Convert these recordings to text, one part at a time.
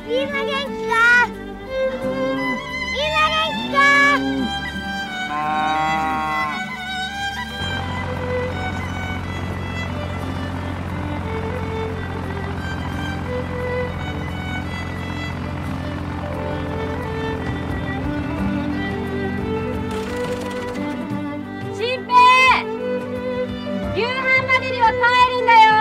みんな元気か？みんな元気か？ 新平、夕飯までには帰るんだよ。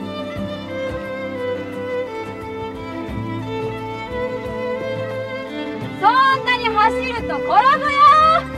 そんなに走ると転ぶよ。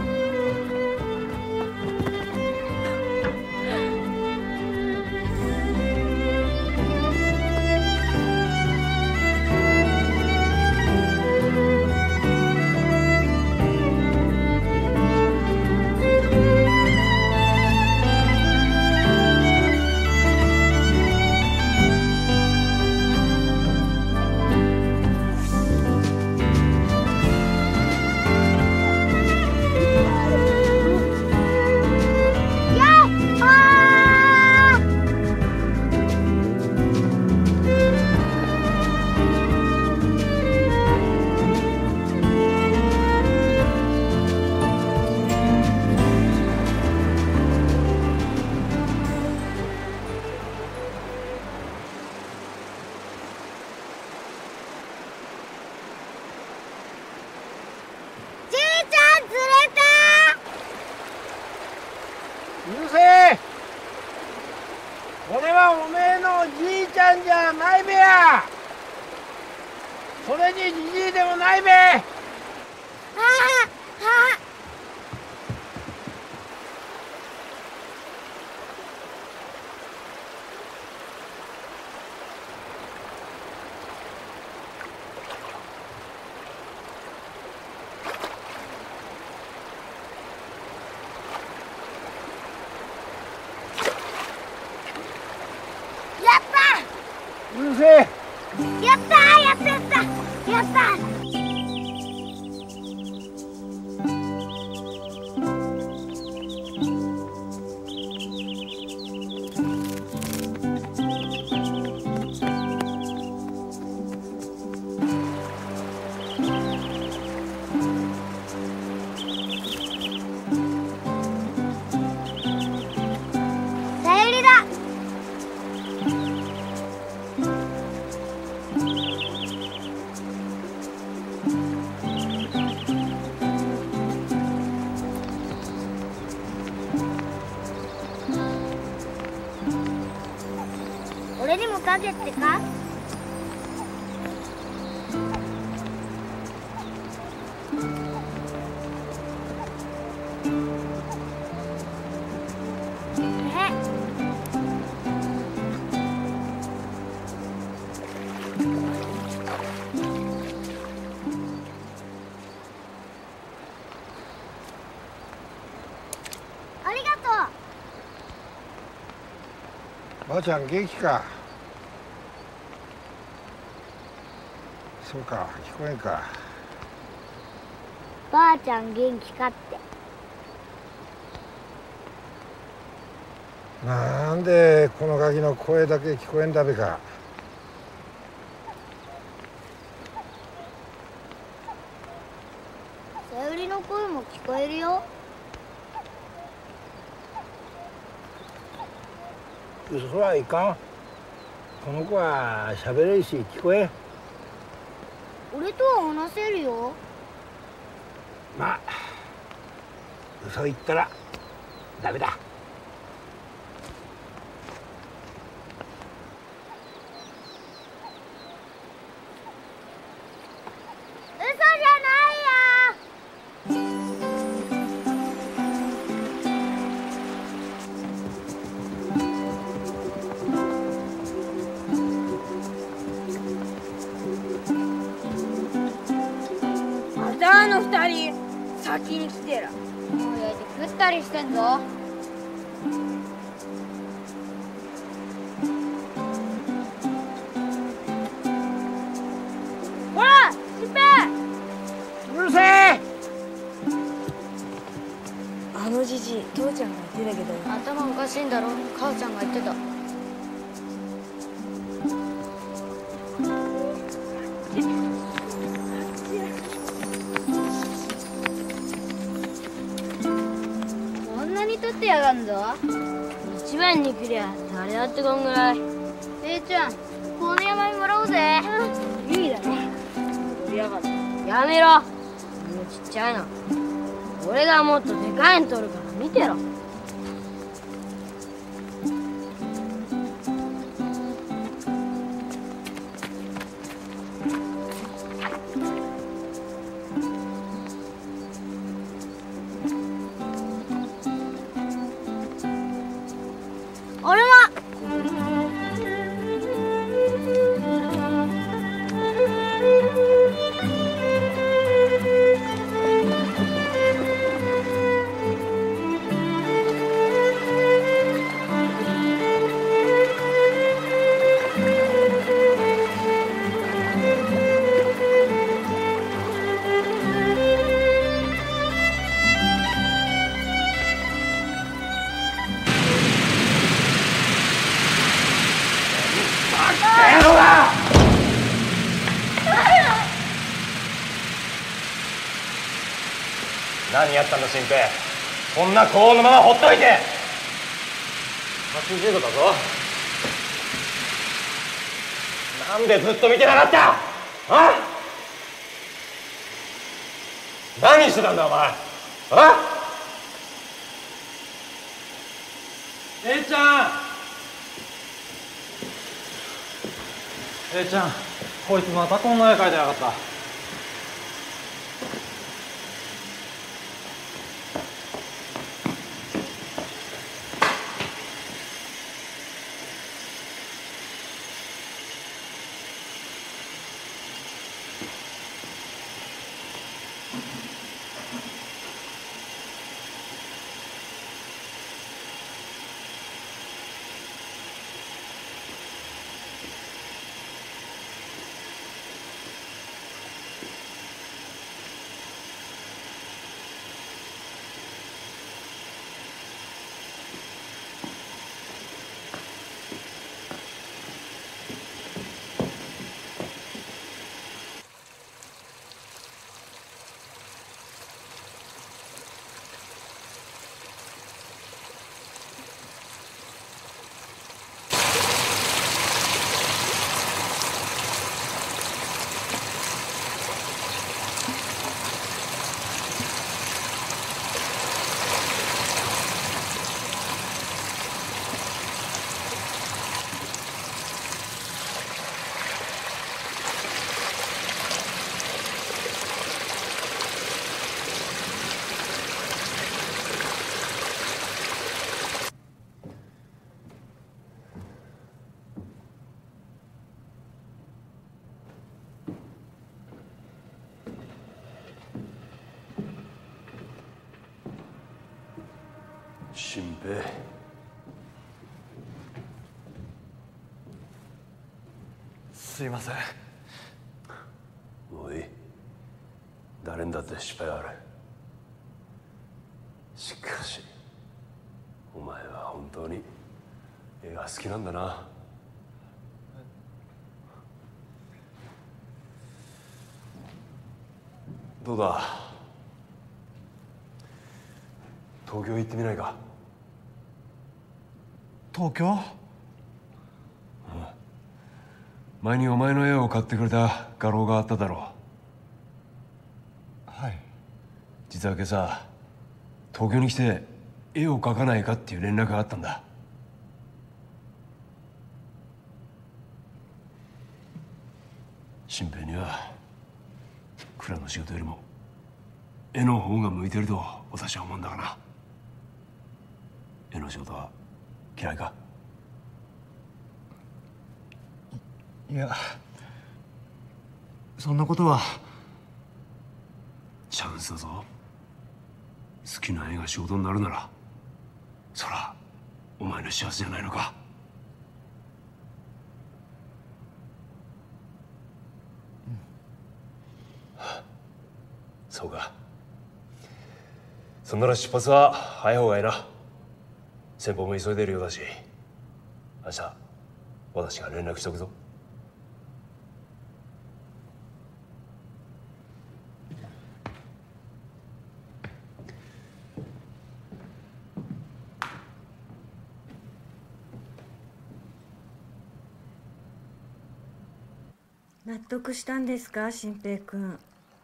うるせえ。これはおめえのじいちゃんじゃないべや。それにじじいでもないべ。うるせえ。 やったー、やったやったやったー。さゆりだ。俺にもかけってか？ありがとう。 ばあちゃん元気か？そうか、聞こえんか。 ばあちゃん元気かって。 なんでこのガキの声だけ聞こえんだべか。 さゆりの声も聞こえるよ。 嘘はいかん。この子は喋れるし聞こえん。 俺とは話せるよ。 まあ嘘言ったらダメだ。 嘘じゃないよ。 またあの二人先に来てら。もう焼いて食ったりしてんぞ。ほら、しっぺ。 うるせえ。 あのじじい、父ちゃんが言ってたけど、 頭おかしいんだろ。母ちゃんが言ってた。 ってやがんぞ。 一番に来りゃ誰だってこんぐらい。 ちゃん、この山にもらおうぜ。 いいだろ。やがる。やめろ。もうちっちゃいの。俺がもっとでかいの取るから見てろ。 俺も。 何やったんだ新平。こんな高温のままほっといて。80度だぞ。なんでずっと見てなかった。あ？何してたんだお前。あ？ Aちゃん、Aちゃん、こいつまたこんな絵描いてやがった。 新平。 すいません。 もういい。誰にだって失敗はある。しかしお前は本当に絵が好きなんだな。どうだ、東京行ってみないか。 東京？ 前にお前の絵を買ってくれた画廊があっただろう。はい。 実は今朝東京に来て絵を描かないかっていう連絡があったんだ。新平には蔵の仕事よりも絵の方が向いてると私は思うんだがな。絵の仕事は嫌いか？ いや、そんなことは。 チャンスだぞ。好きな絵が仕事になるならそらお前の幸せじゃないのか。そうか。そんなら出発は早い方がいいな。先方も急いでいるようだし、明日私が連絡しておくぞ。 納得したんですか、新平君。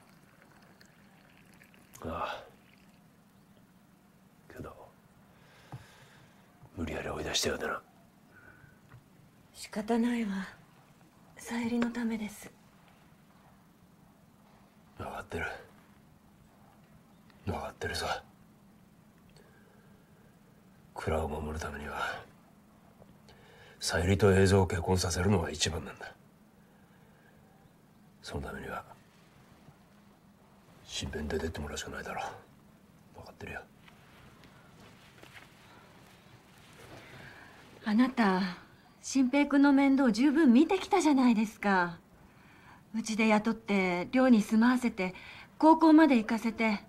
ああ、けど無理やり追い出したようでな。 仕方ないわ。さゆりのためです。 分かってる、分かってるさ。蔵を守るためにはさゆりと映像を結婚させるのが一番なんだ。そのためには身辺出てってもらうしかないだろう。分かってるよ。 あなた新平君の面倒十分見てきたじゃないですか。うちで雇って寮に住まわせて高校まで行かせて、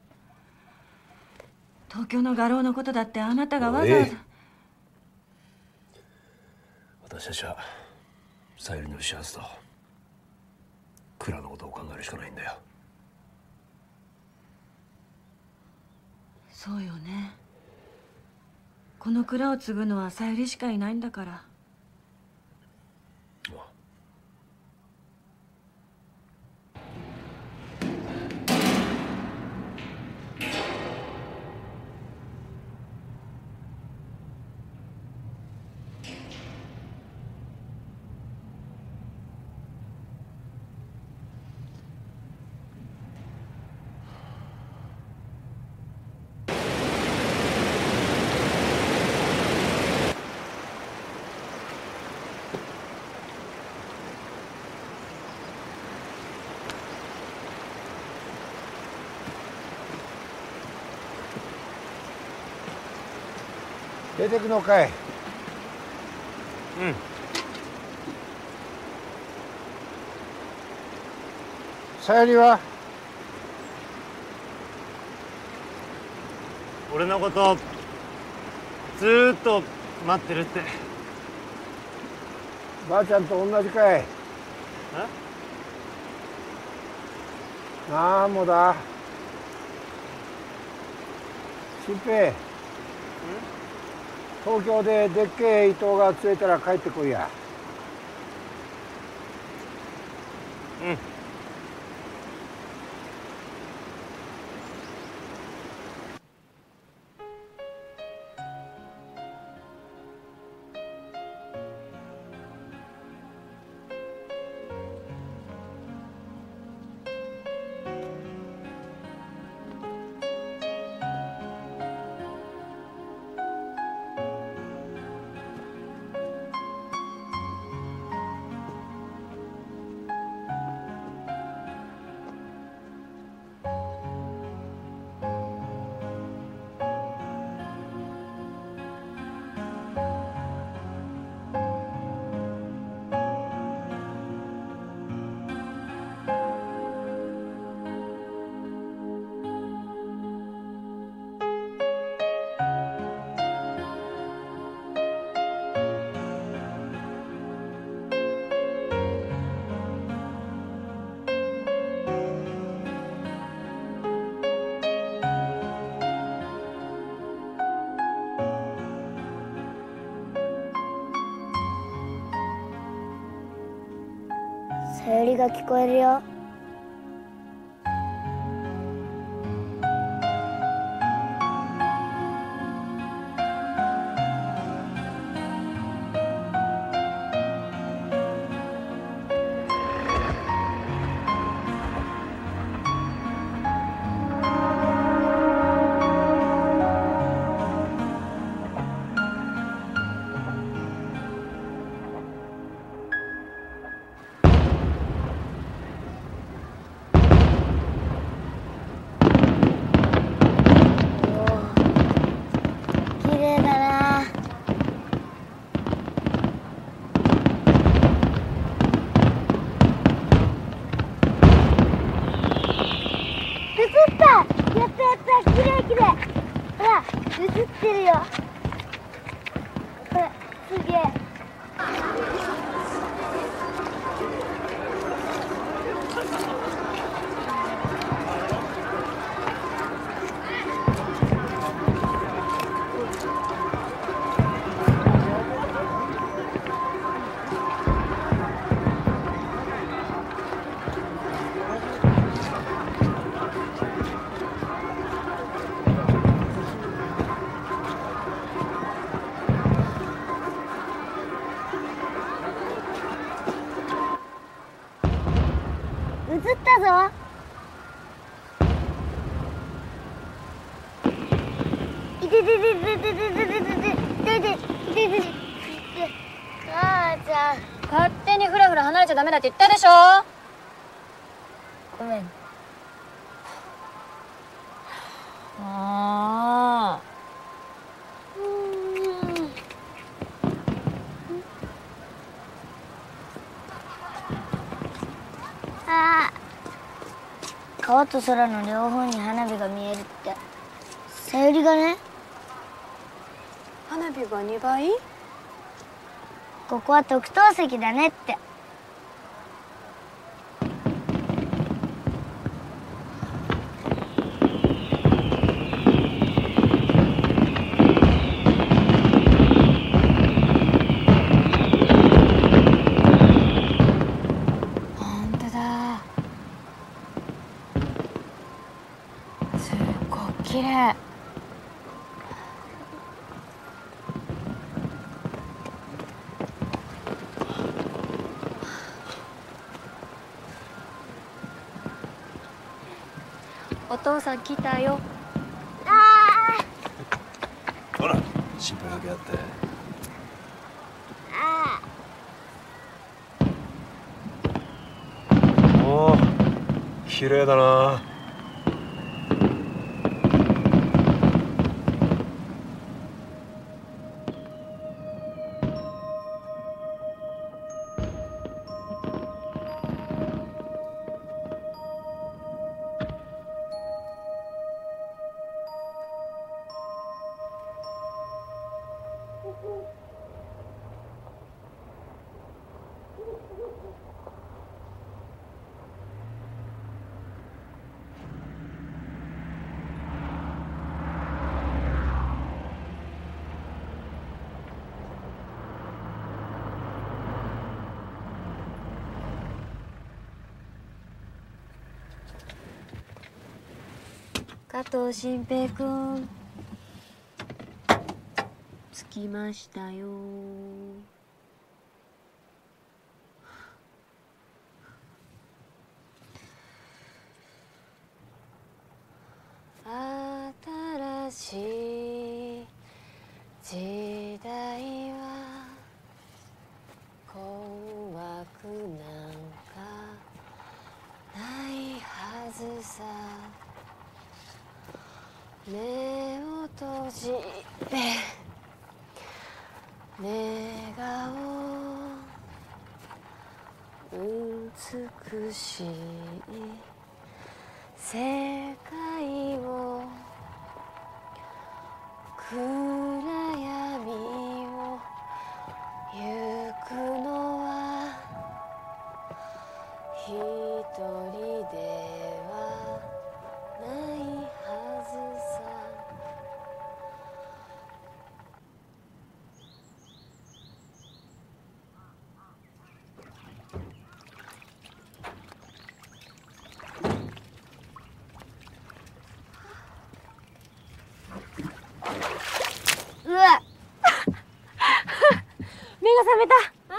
東京の画廊のことだってあなたがわざわざ。 私たちはさゆりの幸せと蔵のことを考えるしかないんだよ。 そうよね。この蔵を継ぐのはさゆりしかいないんだから。 出てくのかい。 うん。 さゆりは俺のことずーっと待ってるって。 ばあちゃんと同じかい。なんもだ。新平、東京ででっけえ伊藤が釣れたら帰ってこいや。 うん。 さゆりが聞こえるよ。映ってるよ。これすげえ。 ったぞ。いててててててててててて。母ちゃん。 勝手にフラフラ離れちゃダメだって言ったでしょ。 ごめん。 ああ。 ああ。川と空の両方に花火が見えるって。さゆりがね。 花火が2倍？ ここは特等席だねって。 本当だ。すっごく綺麗。 お父さん来たよ。 ほら、心配かけ合って。おお、綺麗だな。 加藤新平くん、着きましたよ。新しい時代は困惑なんかないはずさ。目を閉じて願おう美しい世界を暗闇を行くのは一人ではないはずさ。 うわ。 目が覚めた。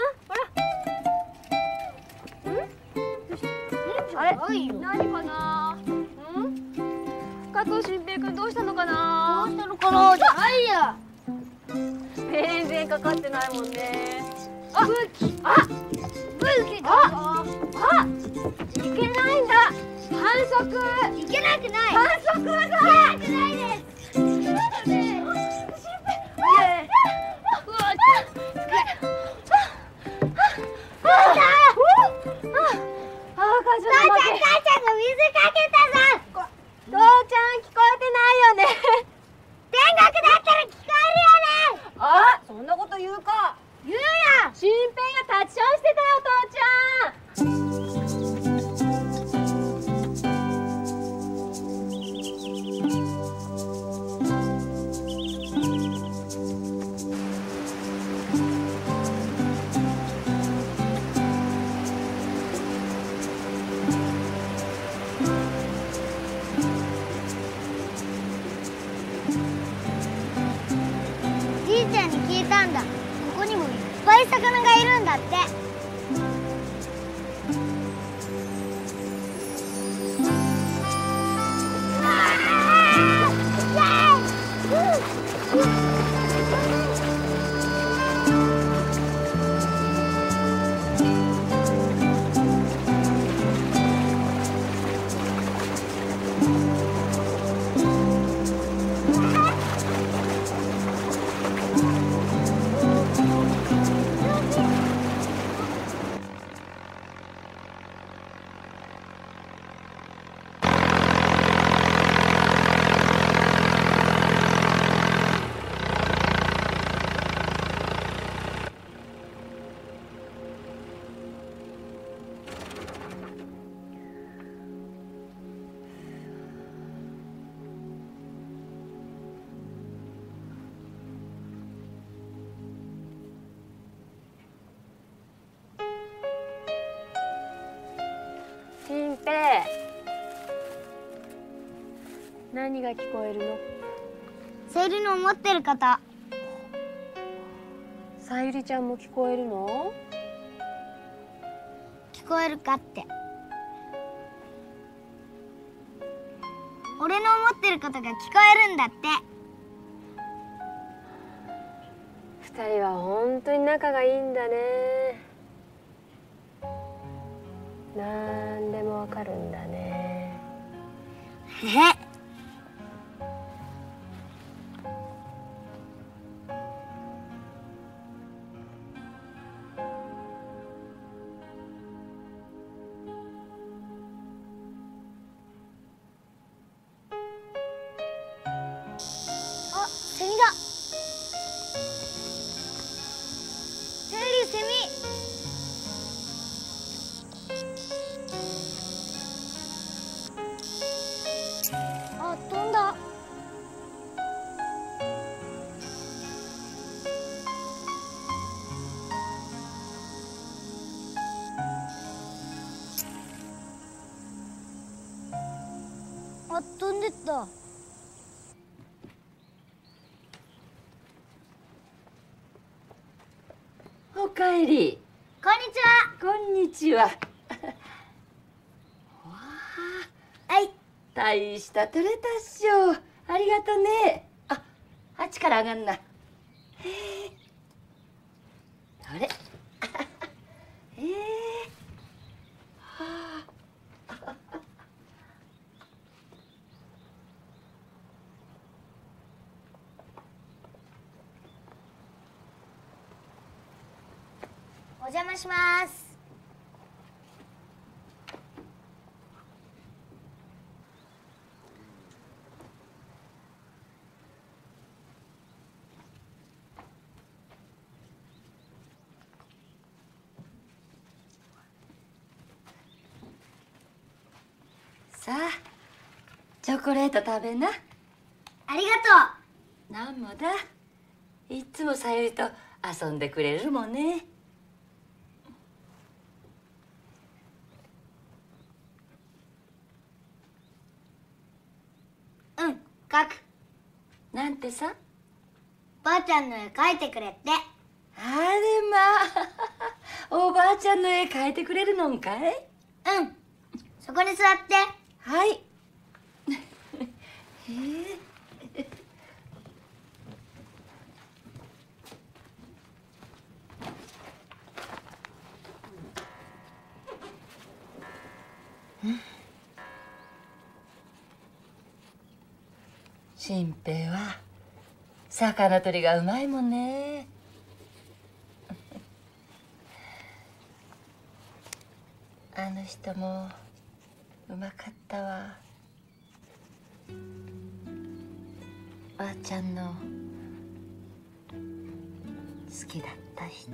あれ？何かな？加藤新平君どうしたのかな？ どうしたのかなじゃないや。 全然かかってないもんね。 武器だぞ。 いけないんだ。反則。 いけなくない。 反則だ。 いけなくないです。 母ちゃんが水かけたぞ。 父ちゃん聞こえてないよね。 天国だったら聞こえるよね。 あ、そんなこと言うか。 言うや。 新平が立ちションしてたよ、父ちゃん。 じいちゃんに聞いたんだ。ここにもいっぱい魚がいるんだ。 新平、何が聞こえるの？ セイリの思ってること。 さゆりちゃんも聞こえるの？ 聞こえるかって。俺の思ってることが聞こえるんだって。 二人は本当に仲がいいんだね。なんでもわかるんだね。 へへ。あ、セミだ。セイリ、セミ。あ、飛んだ。あ、飛んでった。 おかえり。 こんにちは。 こんにちは。わあ、 はい。 大した取れたっしょ。ありがとね。あ、あっちから上がんな。へえ。あれ。はあ。 お邪魔します。 さあ、チョコレート食べな。 ありがとなんもだ。いっつもさゆりと遊んでくれるもんね。 う。うん、描く。 なんてさ。 ばあちゃんの絵描いてくれって。 あれまあ、おばあちゃんの絵描いてくれるのんかい？ うん。そこに座って。 はい。新平は魚取りがうまいもんね。あの人もうまかったわ。ばあちゃんの好きだった人。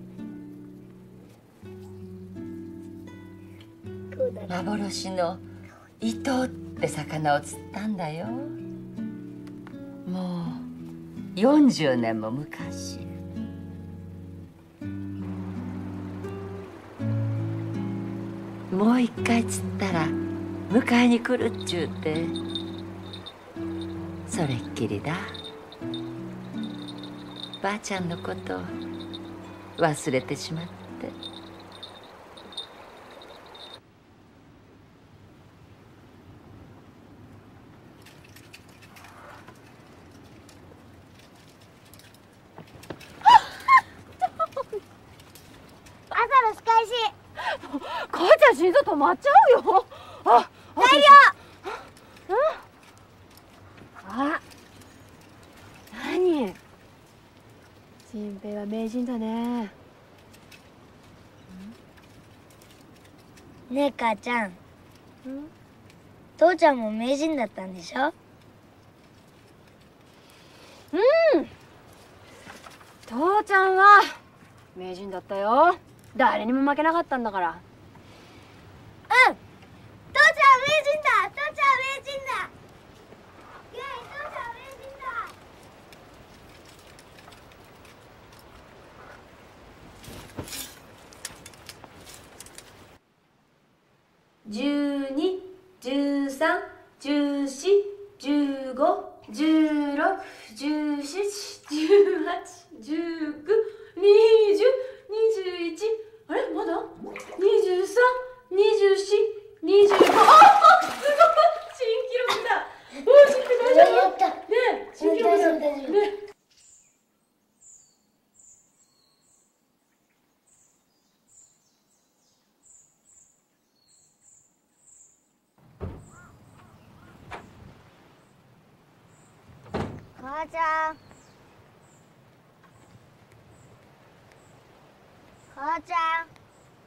幻の伊藤って魚を釣ったんだよ。もう40年も昔。もう一回釣ったら迎えに来るっちゅうて、それっきりだ。ばあちゃんのこと忘れてしまって。 朝の仕返し。 母ちゃん心臓止まっちゃうよ。あ、 大量。 あ、何？新平は名人だね。 ねえ母ちゃん。父ちゃんも名人だったんでしょ？ うん。父ちゃんは名人だったよ。誰にも負けなかったんだから。 うん。父ちゃんは名人だ。父ちゃんは名人だ。イエイ、父ちゃんは名人だ。 10 12、13、14、15、16、17、18、19、20、21、あれまだ 23、24、25、あっすごい新記録だ。おい、新記録大丈夫？ねえ、新記録だね。 母ちゃん、母ちゃん。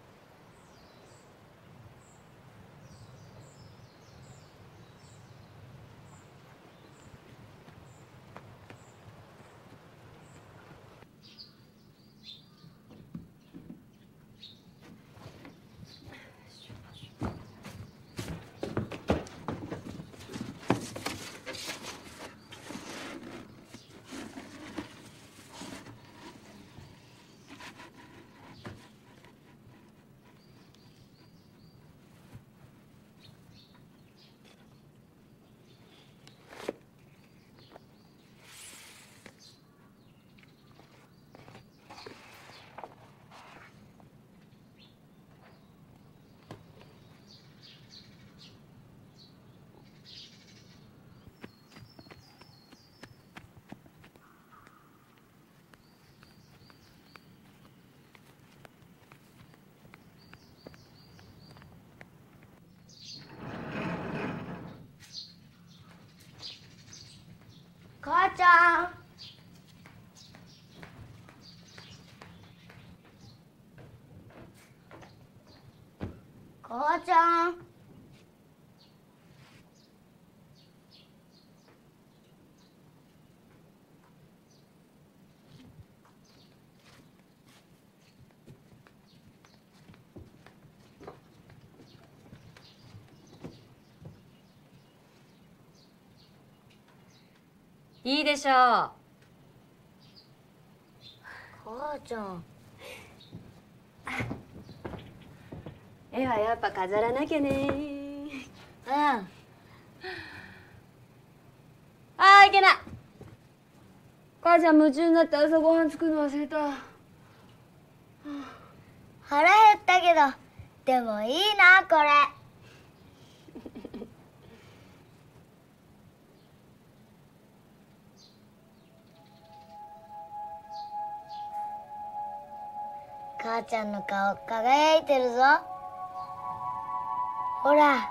母ちゃん。母ちゃん。 いいでしょう。 母ちゃん。 絵はやっぱ飾らなきゃね。 うん。 いけない。母ちゃん夢中になって朝ごはん作るの忘れた。 腹減ったけど、でもいいなこれ。母ちゃんの顔輝いてるぞ。ほら。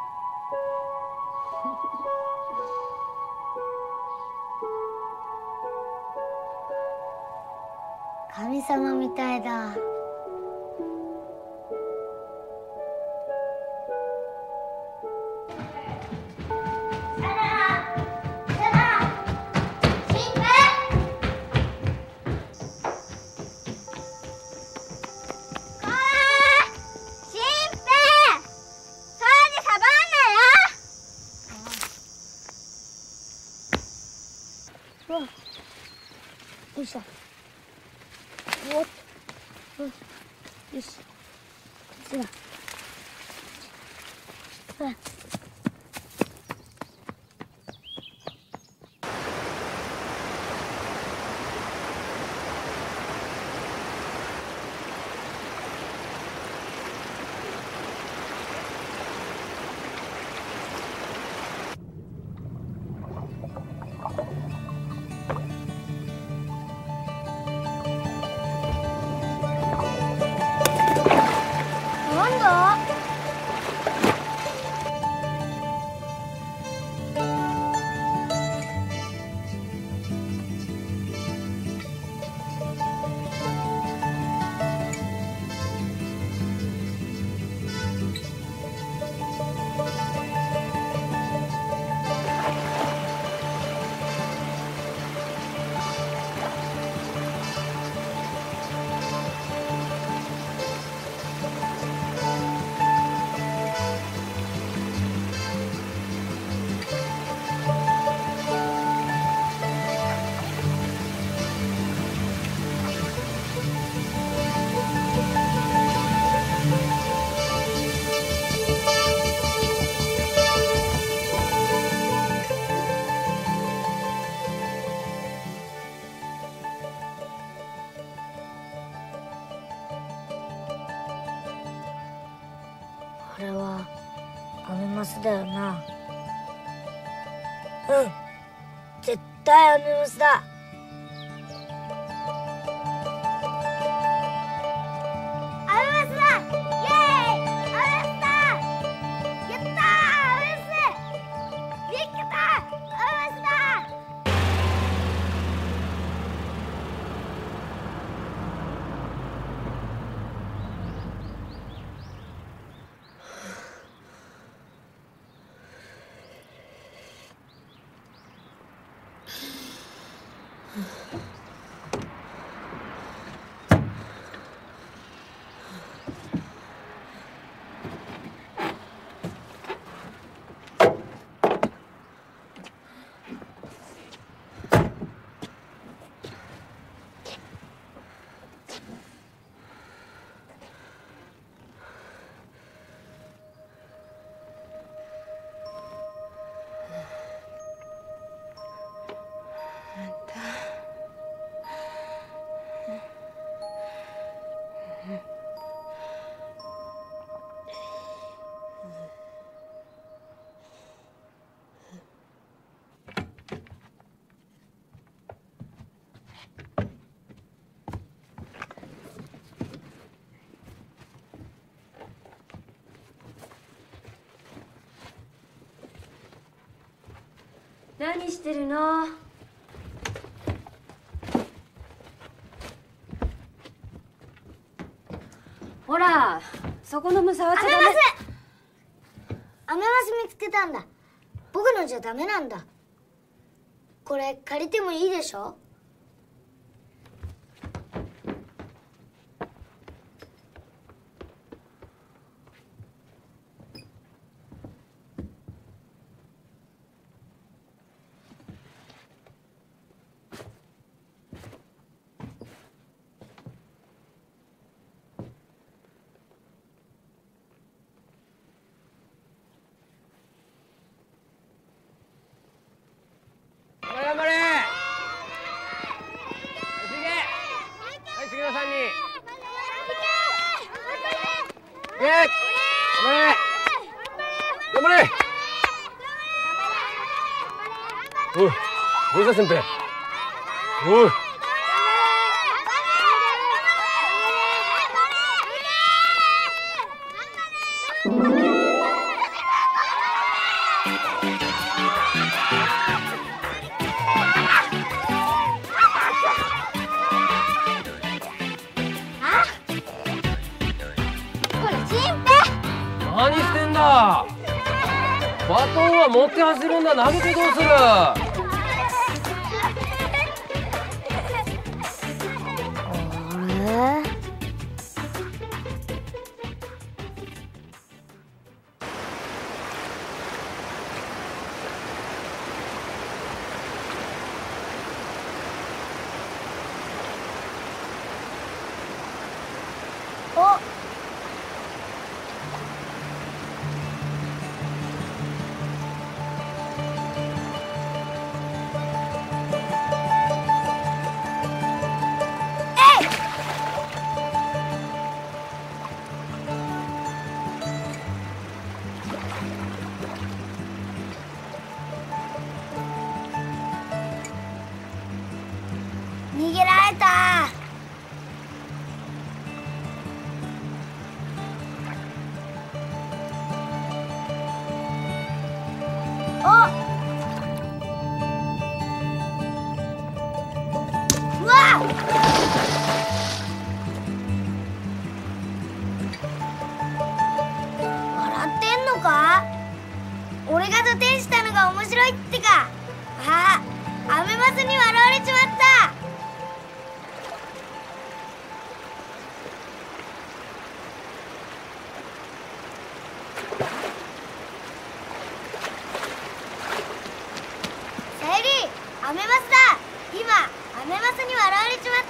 神様みたいだ。どうした？おっと、よし、こっちだ。ほら。なんだ？ アメマスだよな。うん、絶対アメマスだ。 何してるの？ほら、そこのむ触っちゃダメ。 アメマス見つけたんだ。僕のじゃダメなんだ。これ借りてもいいでしょ？ 頑張れ。はい、次の3人。頑張れ。おい、森田先輩。おい。 何してんだ。バトンは持って走るんだ。投げてどうする。 逃げられた。あっ、うわっ、笑ってんのか。俺が土手したのが面白いってか。ああ、アメマスに笑われちまった。アメマスだ。今アメマスに笑われちまった。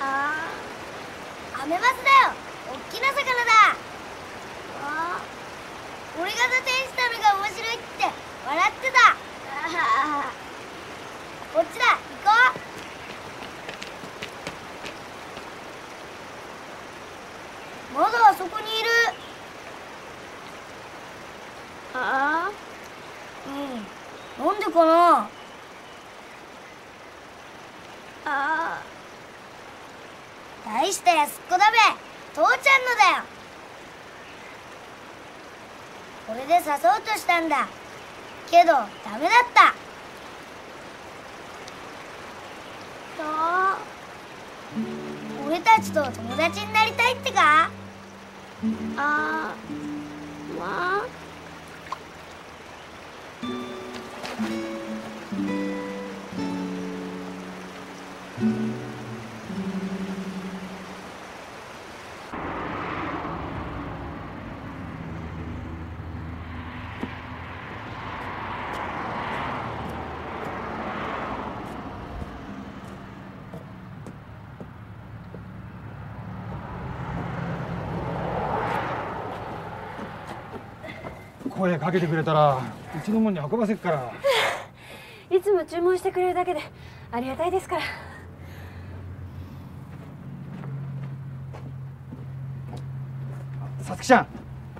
ああ、アメマスだよ。おっきな魚だ。ああ、俺が土手にしたのが面白いって笑ってた。ああ、こっちだ、行こう。まだあそこにいる。 なんでかな。大したやすっこだべ、父ちゃんのだよ。これで誘おうとしたんだけどダメだった。俺たちと友達になりたいってか。 まあ声かけてくれたらうちのもんに運ばせっから。 いつも注文してくれるだけでありがたいですから。 さつきちゃん、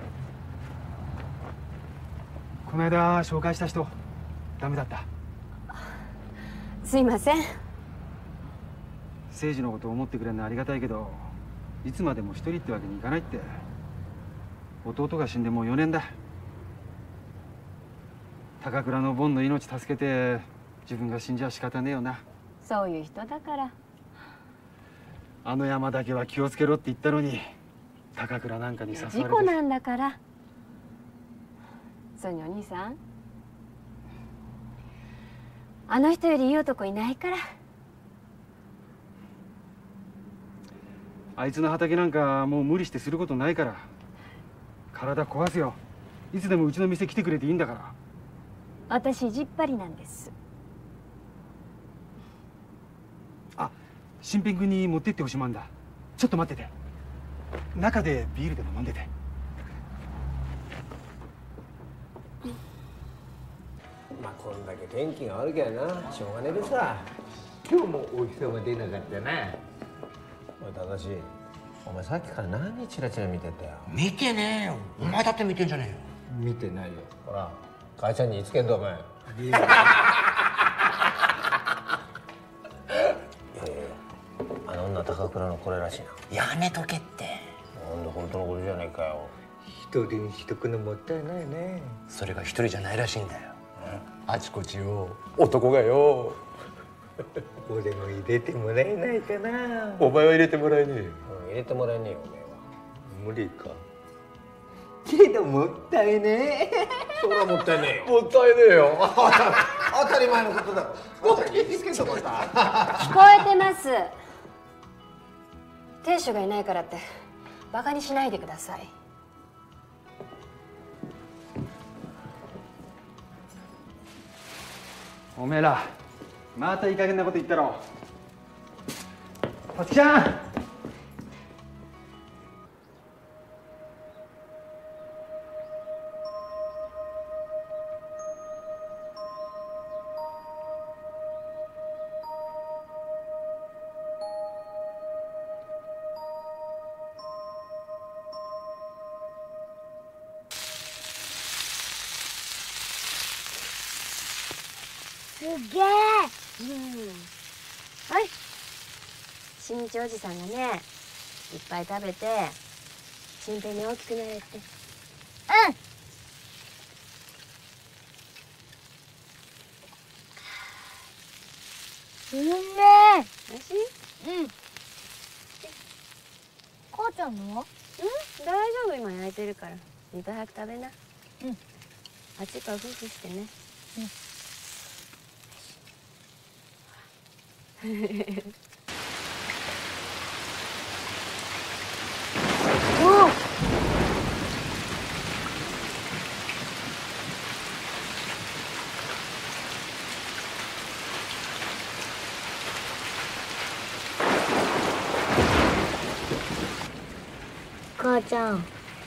この間紹介した人ダメだった？ すいません。 誠治のことを思ってくれるのはありがたいけど、いつまでも一人ってわけにいかないって。弟が死んでもう4年だ。高倉のボンの命助けて自分が死んじゃ仕方ねえよな。 そういう人だから。 あの山だけは気をつけろって言ったのに、高倉なんかに誘われて。 事故なんだから。それにお兄さん、あの人よりいい男いないから。 あいつの畑なんかもう無理してすることないから。体壊すよ。いつでもうちの店来てくれていいんだから。 私意地っ張りなんです。 あ、新平君に持ってってほしまんだ。ちょっと待ってて。中でビールでも飲んでて。 まあこんだけ天気が悪きゃな、しょうがねえでさ。今日もお日様出なかったな。おい高志、お前さっきから何チラチラ見てたよ。 見てねえよ。お前だって見てんじゃねえよ。 見てないよ。ほら母ちゃんに言いつけんとお前。いやいや、あの女高倉のこれらしいな。 やめとけって。 なんで本当のことじゃねえかよ。一人にしとくのもったいないね。 それが一人じゃないらしいんだよ。あちこちよ男がよ。 俺も入れてもらえないかな。 お前は入れてもらえねえよ。 入れてもらえねえよお前は。無理か。けどもったいねえ。そりゃもったいねえよ。もったいねえよ。当たり前のことだろ。父ちゃんに言いつけんとこさ。 聞こえてます。亭主がいないからってバカにしないでください。 おめえらまたいい加減なこと言ったろ。さつきちゃん。 すげえ。 はい。新一おじさんがね、いっぱい食べて新平に大きくなれって。 うめえ。 おいしい？ 母ちゃんのは？ 大丈夫、今焼いてるから。いっぱい早く食べな。あっちから夫婦してね。 母ちゃん。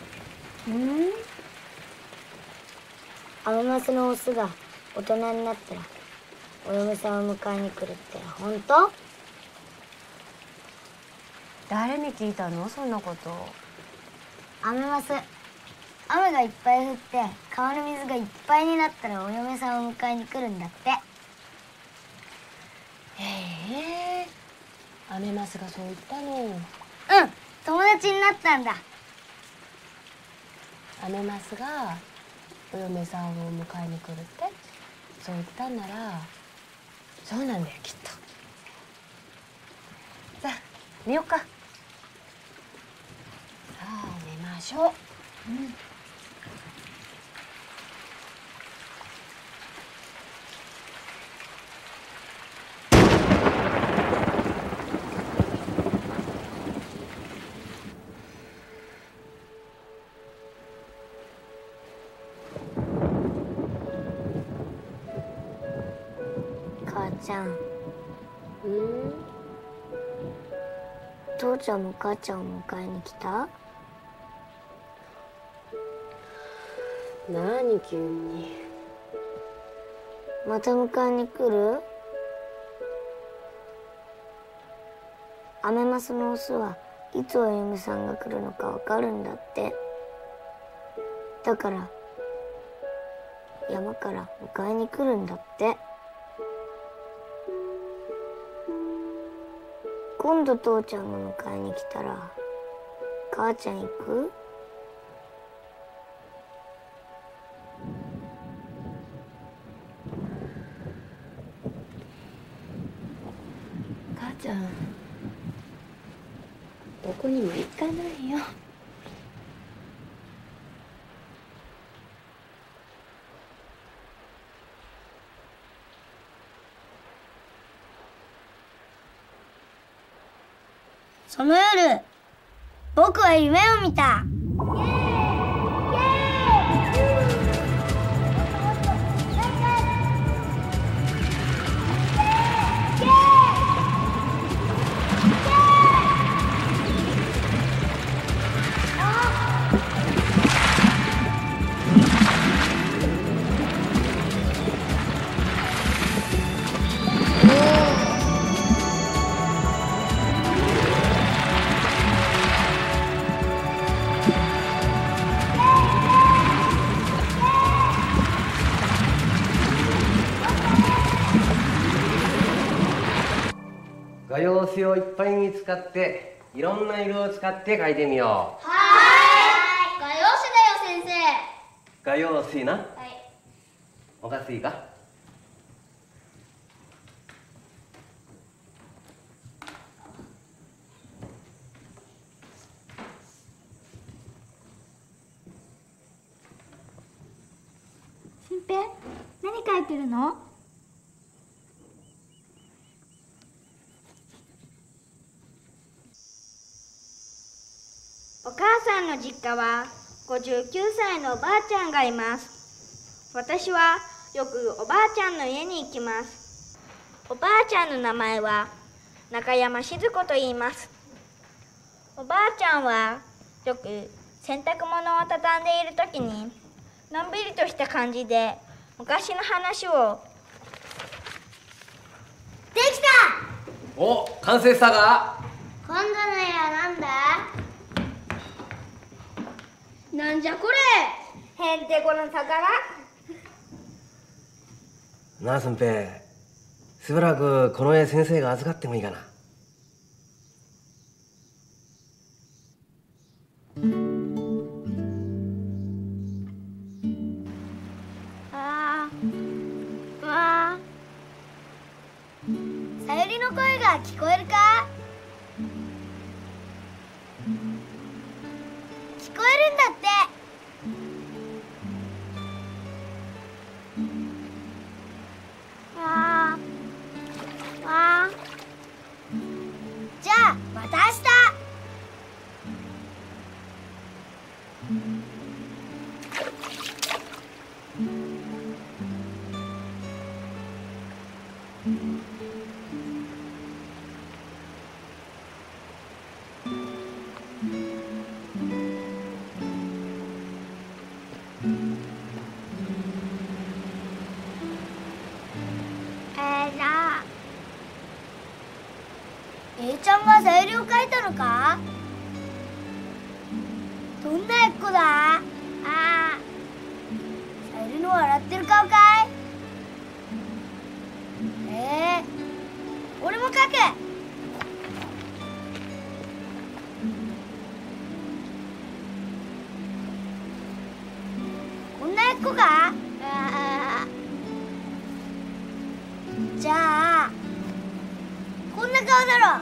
アメマスのオスが大人になったらお嫁さんを迎えに来るって本当？ 誰に聞いたのそんなこと。 アメマス。 雨がいっぱい降って川の水がいっぱいになったらお嫁さんを迎えに来るんだって。 へえ、アメマスがそう言ったの。 うん、友達になったんだ。 アメマスがお嫁さんを迎えに来るってそう言ったんならそうなんだよきっと。さあ寝よっか。さあ寝ましょう。 母ちゃん。父ちゃんも母ちゃんを迎えに来た？ 何急に。 また迎えに来る？アメマスのオスはいつお嫁さんが来るのかわかるんだって。だから山から迎えに来るんだって。今度父ちゃんが迎えに来たら母ちゃん行く？ 母ちゃんどこにも行かないよ。 その夜、僕は夢を見た。 画用紙をいっぱいに使っていろんな色を使って描いてみよう。 はーい。画用紙だよ先生。 画用紙な。 はい。 おかしいか。 新平、何描いてるの？ お母さんの実家は59歳のおばあちゃんがいます。私はよくおばあちゃんの家に行きます。おばあちゃんの名前は中山静子と言います。おばあちゃんはよく洗濯物を畳んでいるときにのんびりとした感じで昔の話を。 できた！ お、完成したか？ 今度の絵はなんだ？ なんじゃこれ、へんてこの魚。 なあ、すんぺい、しばらくこの絵先生が預かってもいいかな。 さゆりの声が聞こえるか？聞こえるんだって。じゃあまた明日。Aちゃんがさゆりを描いたのか？どんな絵っこだ？ 笑ってる顔かい？俺も描く。こんな子か？じゃあこんな顔だろ。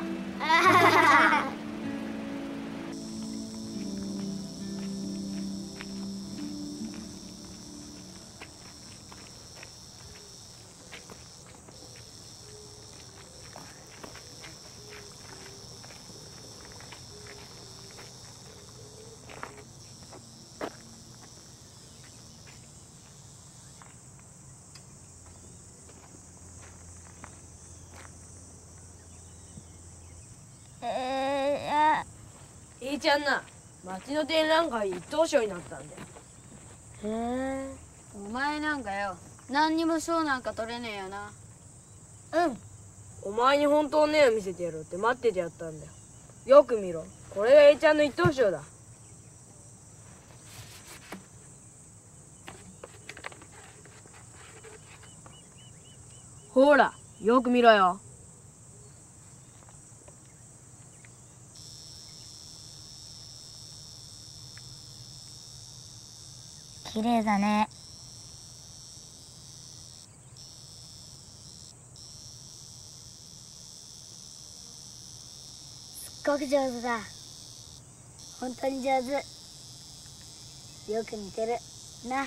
いいちゃんな、町の展覧会一等賞になったんだよ。 へえ。お前なんかよ、何にも賞なんか取れねえよな。 お前に本当の絵を見せてやろうって待っててやったんだよ。よく見ろ、これが A ちゃんの一等賞だ。ほら、よく見ろよ。 綺麗だね。すっごく上手だ。本当に上手。よく似てるな。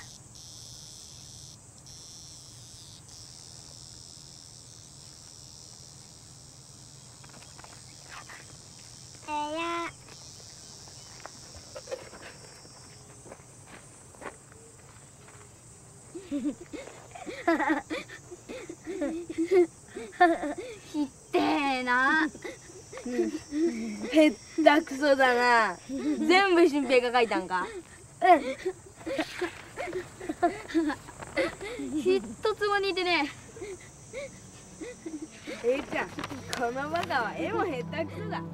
ひってえな。 へったくそだな。全部新平が書いたんか？ 一つも似てねえ。A ちゃん、このバカは絵もへったくそだ。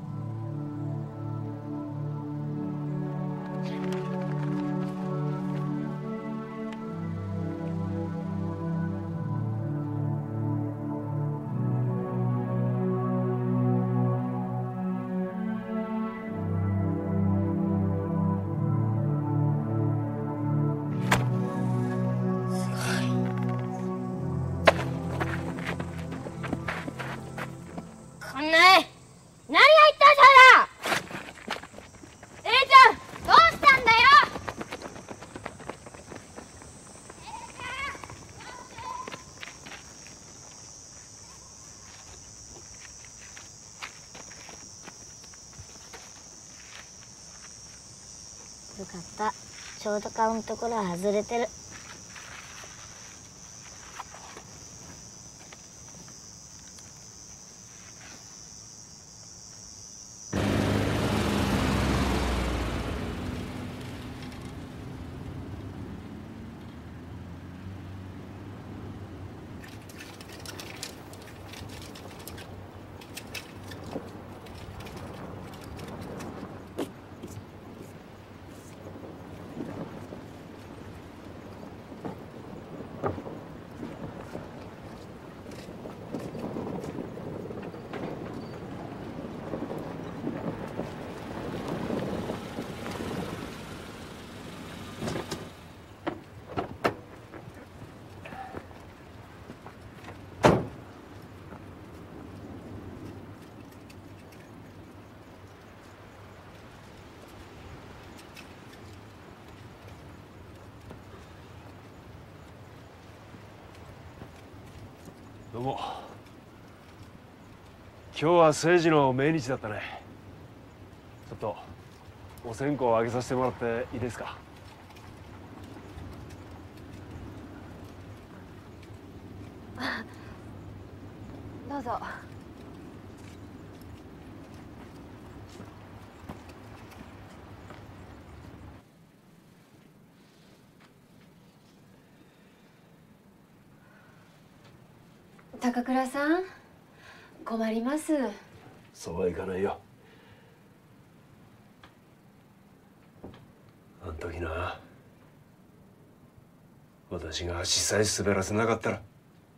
よかった。ちょうど顔のところは外れてる。 どうも。今日は政治の命日だったね。ちょっとお線香をあげさせてもらっていいですか？ どうぞ。高倉さん、困ります。 そうはいかないよ。あん時な、 私が足さえ滑らせなかったら。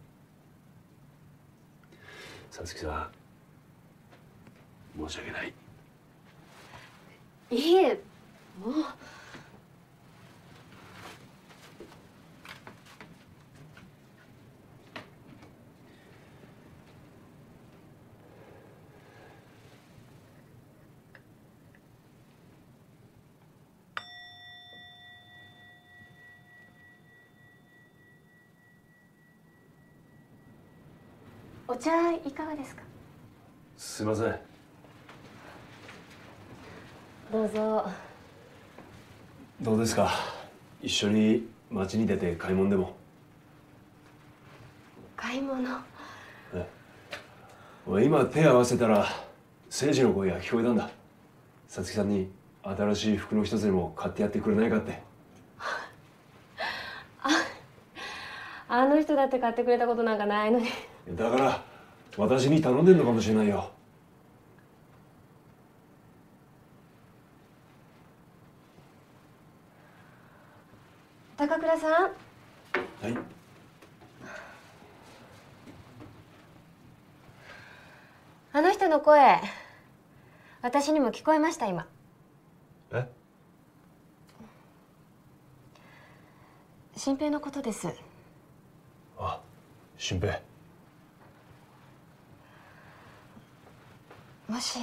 皐月さん、申し訳ない。 いえ、もう。お茶いかがですか？ すいません。 どうぞ。 どうですか、一緒に街に出て買い物でも。 買い物？ 今手を合わせたら誠治の声が聞こえたんだ。皐月さんに新しい服の一つでも買ってやってくれないかって。 あの人だって買ってくれたことなんかないのに。 だから私に頼んでんのかもしれないよ。 高倉さん。 はい。 あの人の声、私にも聞こえました今。 え？ 新平のことです。 あ、新平。 もし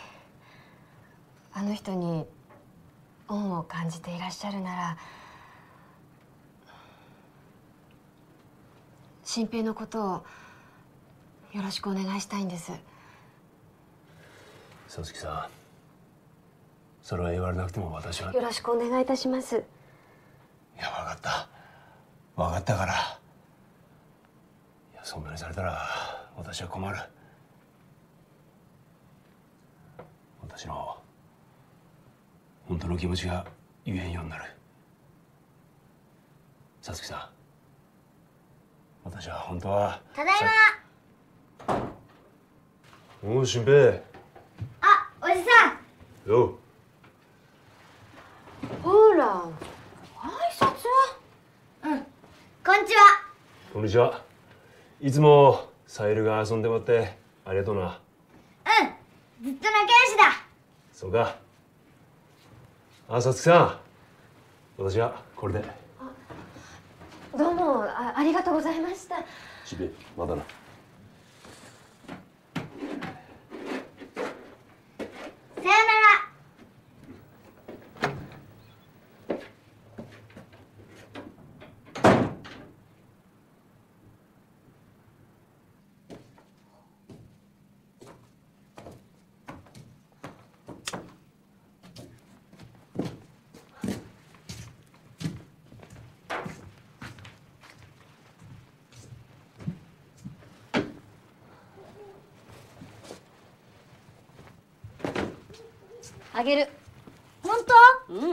あの人に恩を感じていらっしゃるなら、新平のことをよろしくお願いしたいんです。 皐月さん、それは言われなくても私は。 よろしくお願いいたします。 いや、分かった。分かったから。いや、そんなにされたら私は困る。私の本当の気持ちが言えんようになる。皐月さん、私は本当は。 ただいま。 おお、新平。 あ、おじさん。 よう。 ほら、挨拶は。 うん。こんにちは。 こんにちは。いつもサイルが遊んでもらってありがとうな。 うん。ずっと仲良しだ。 そうか。あ、皐月さん。私はこれで。 どうもありがとうございました。 新平、まだな。 さよなら。 あげる。 本当？ うん。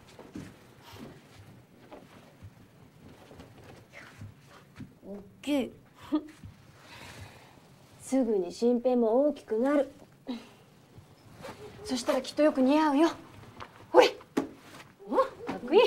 おっきい。すぐに新平も大きくなる。そしたらきっとよく似合うよ。ほれ。お、かっこいい。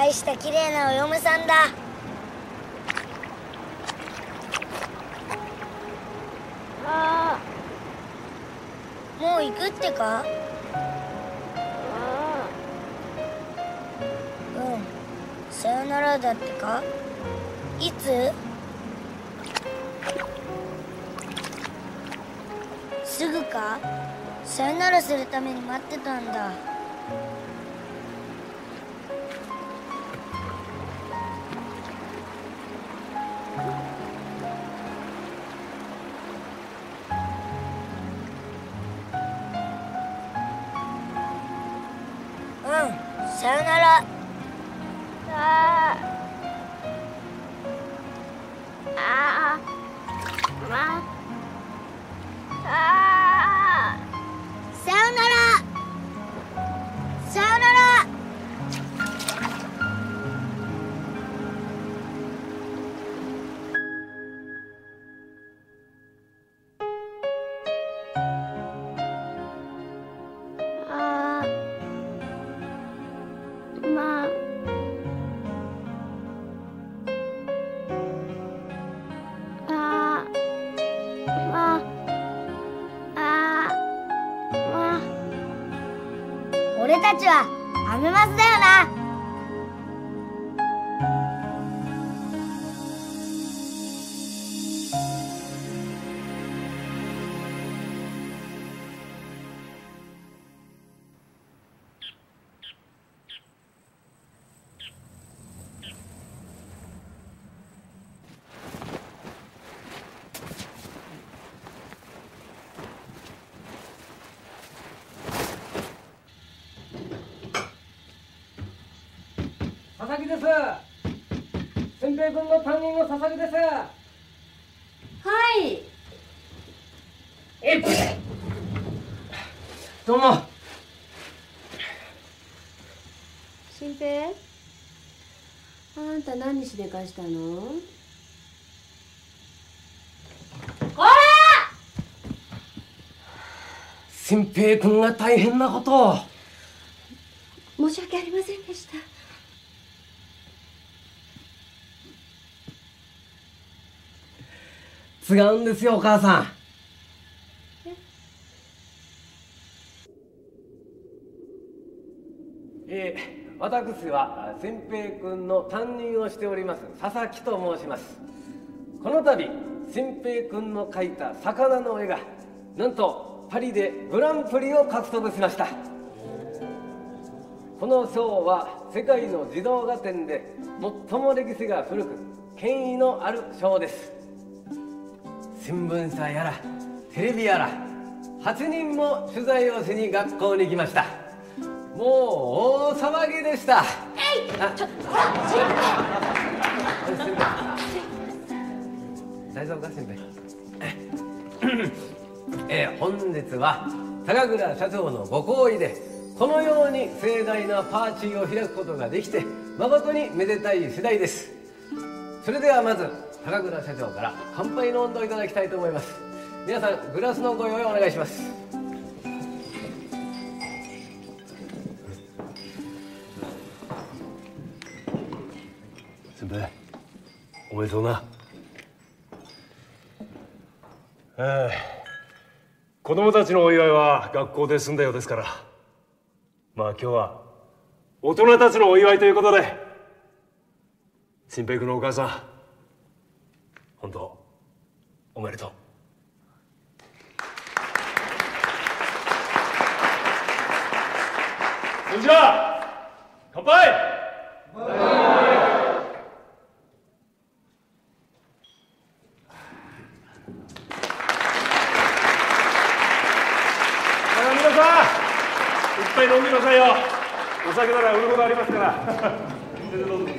大した綺麗なお嫁さんだ。もう行くってか？さよならだってか？いつ？すぐか？さよならするために待ってたんだ。さよなら。さよなら。さよなら。俺たちはアメマスだよな。 佐々木です。千平君の担任の佐々木です。 はい。 どうも。 新平、あんた何しでかしたの？こら！ 千平君が大変なことを。 申し訳ありませんでした。 違うんですよ、お母さん。私は千平君の担任をしております佐々木と申します。この度千平君の描いた魚の絵がなんとパリでグランプリを獲得しました。この賞は世界の児童画展で最も歴史が古く権威のある賞です。新聞社やらテレビやら8人も取材をしに学校に来ました。もう大騒ぎでした。ちょっと大丈夫か新平。本日は高倉社長のご厚意でこのように盛大なパーティーを開くことができて誠にめでたい次第です。それではまず高倉社長から乾杯の音頭をいただきたいと思います。皆さんグラスのご用意をお願いします。 先輩おめでとうな。子供たちのお祝いは学校で済んだようですから、まあ今日は大人たちのお祝いということで、新平君のお母さん本当おめでとう。それじゃあ乾杯。皆さんいっぱい飲んでくださいよ。お酒なら売るほどありますから。どうぞ。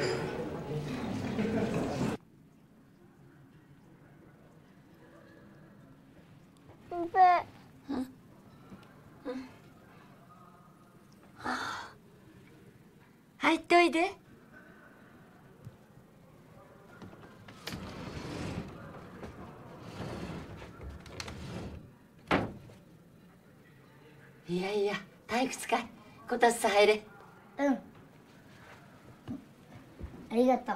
入っておいで。いやいや、退屈かい。こたつさ入れ。 ありがとう。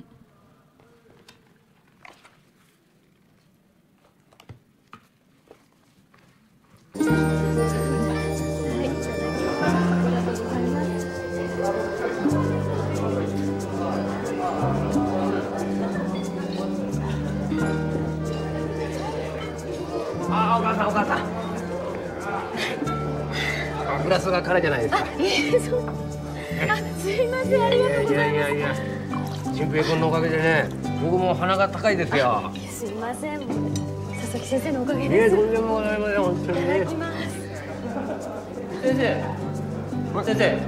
あ、お母さんお母さん。グラスが空じゃないですか。 そう。すいません、ありがとうございます。 いや新平君のおかげでね、僕も鼻が高いですよ。 すいません、もう佐々木先生のおかげです。 とんでもございません、本当にね。 いただきます。 先生、先生。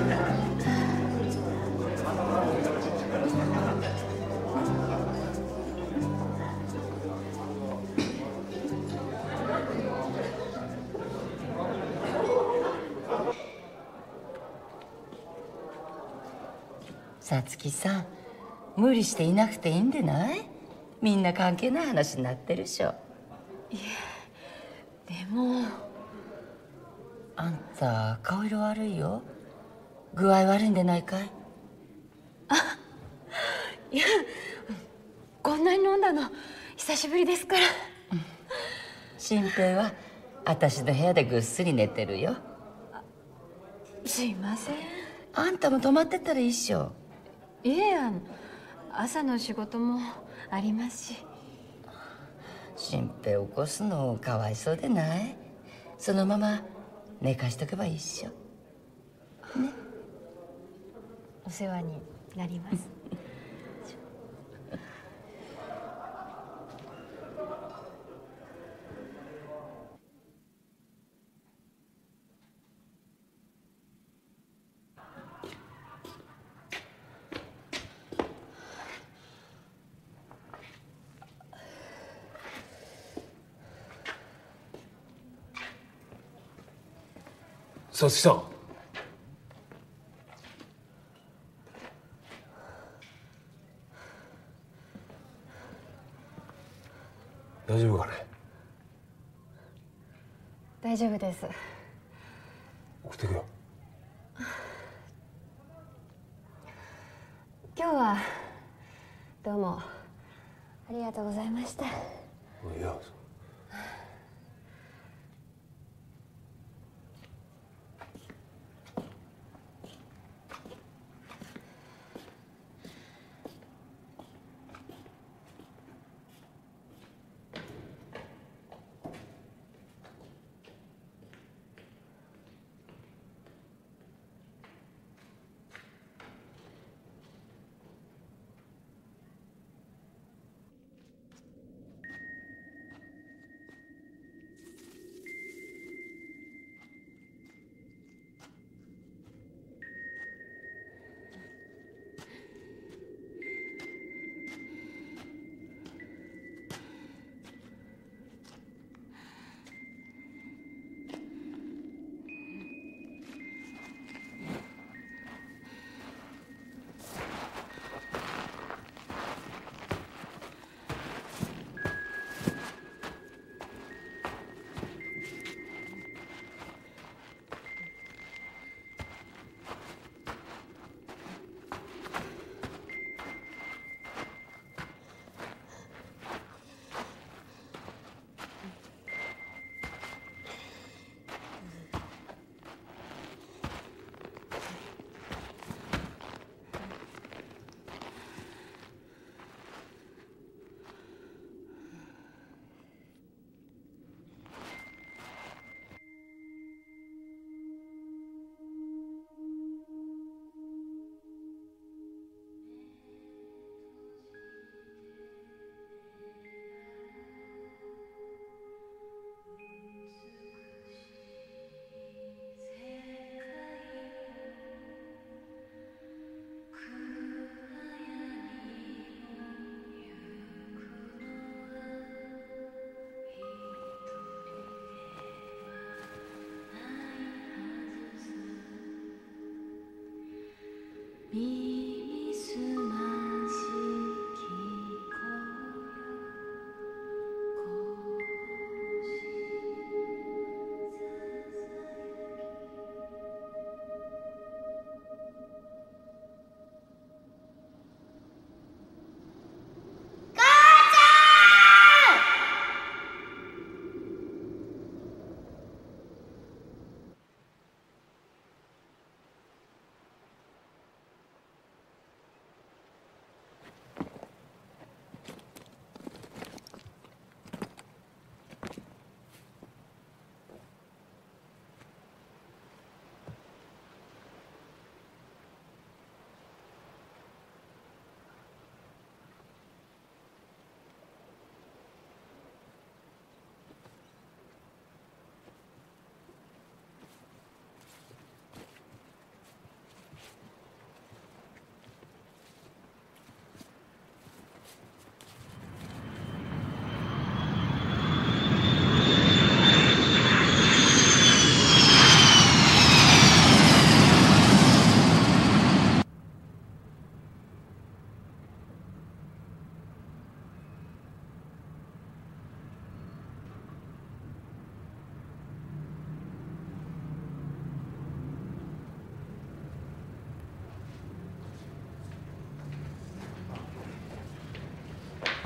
さつきさん、無理していなくていいんでない？みんな関係ない話になってるでしょ。 いえ、でもあんた顔色悪いよ。具合悪いんでないかい？ いや、こんなに飲んだの久しぶりですから。 新平は私の部屋でぐっすり寝てるよ。 すいません。 あんたも泊まってったらいいっしょ。 いえ、朝の仕事もありますし。 新平起こすのかわいそうでない？そのまま寝かしとけばいいっしょ。ね。 お世話になります。 さつきさん。大丈夫かね。 大丈夫です。 送ってくよ。 今日はどうもありがとうございました。 いや。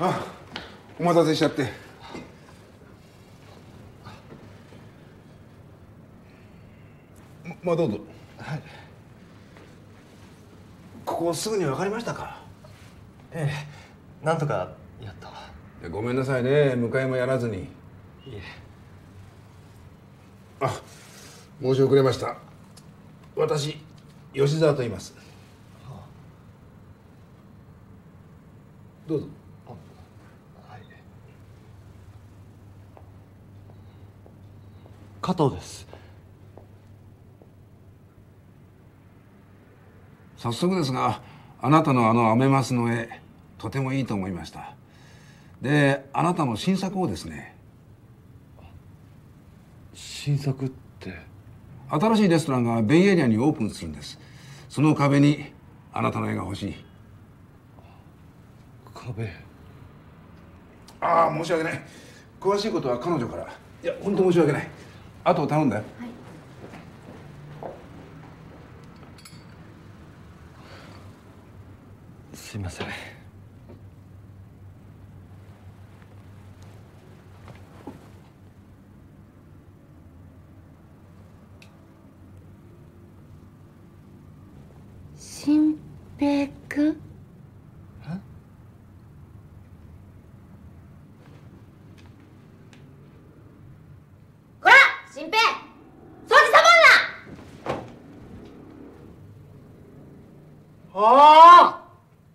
あ、お待たせしちゃって。まあどうぞ。はい。ここすぐに分かりましたか？ ええ、なんとかやっと。 ごめんなさいね、迎えもやらずに。いえ。 あ、申し遅れました。私、吉沢と言います。どうぞ。 はい。加藤です。 早速ですが、あなたのあのアメマスの絵、とてもいいと思いました。で、あなたの新作をですね。 新作って？ 新しいレストランがベイエリアにオープンするんです。その壁にあなたの絵が欲しい。 壁？ ああ、申し訳ない。詳しいことは彼女から。いや、本当申し訳ない。あと頼んだよ。はい。 すいません。 新平君？ こら、新平、掃除サボんな！ ああ！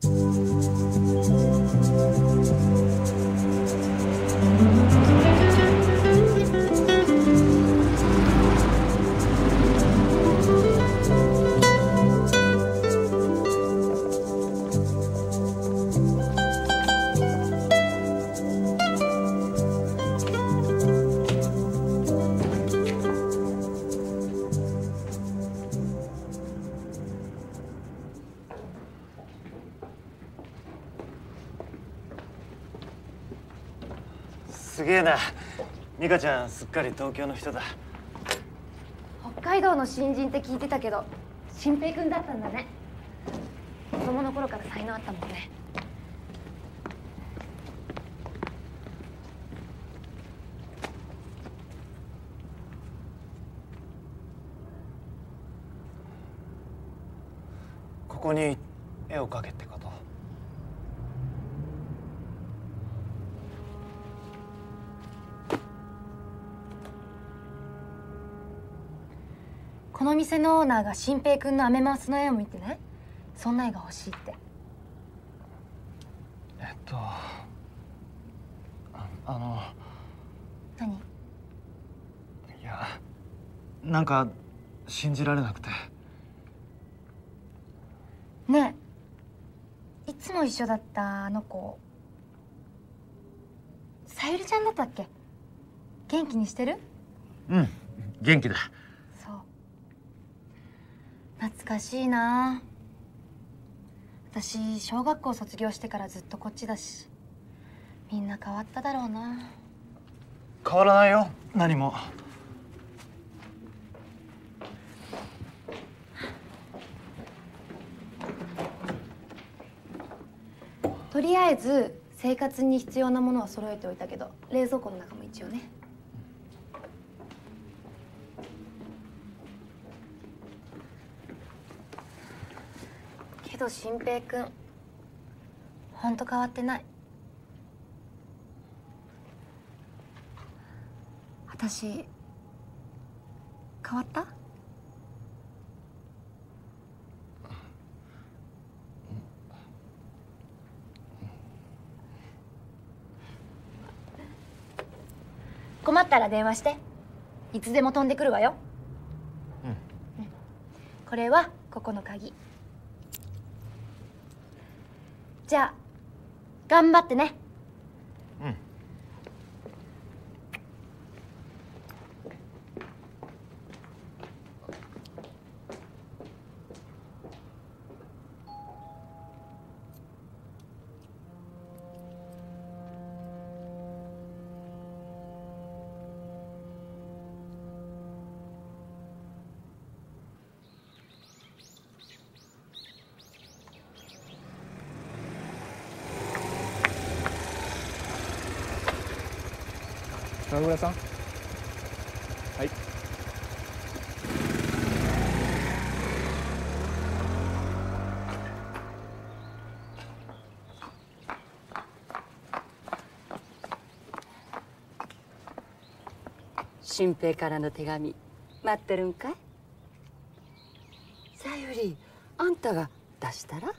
すげえな。美香ちゃんすっかり東京の人だ。 北海道の新人って聞いてたけど、新平君だったんだね。子供の頃から才能あったもんね。 ここに絵を描けってこと？ この店のオーナーが新平君のアメマスの絵を見てね、そんな絵が欲しいって。何？ いや、なんか信じられなくて。 ねえ、いつも一緒だったあの子、さゆりちゃんだったっけ？元気にしてる？ うん、元気だ。 そう。懐かしいな。私小学校卒業してからずっとこっちだし、みんな変わっただろうな。 変わらないよ、何も。 とりあえず生活に必要なものは揃えておいたけど、冷蔵庫の中も一応ね。けど新平君、ほんと変わってない。私変わった？困ったら電話して。いつでも飛んでくるわよ。うん。これはここの鍵。じゃあ頑張ってね。 うん。 中村さん。はい。 新平からの手紙待ってるんかい？さゆり、あんたが出したら？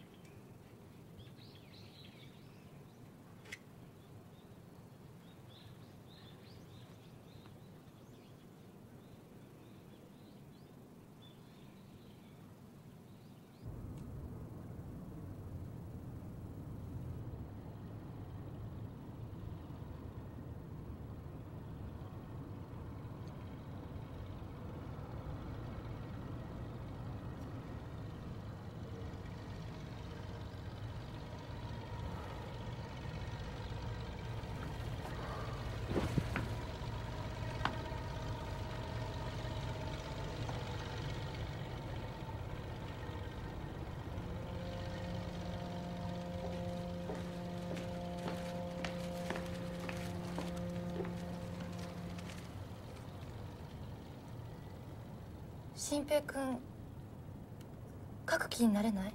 新平君書く気になれない？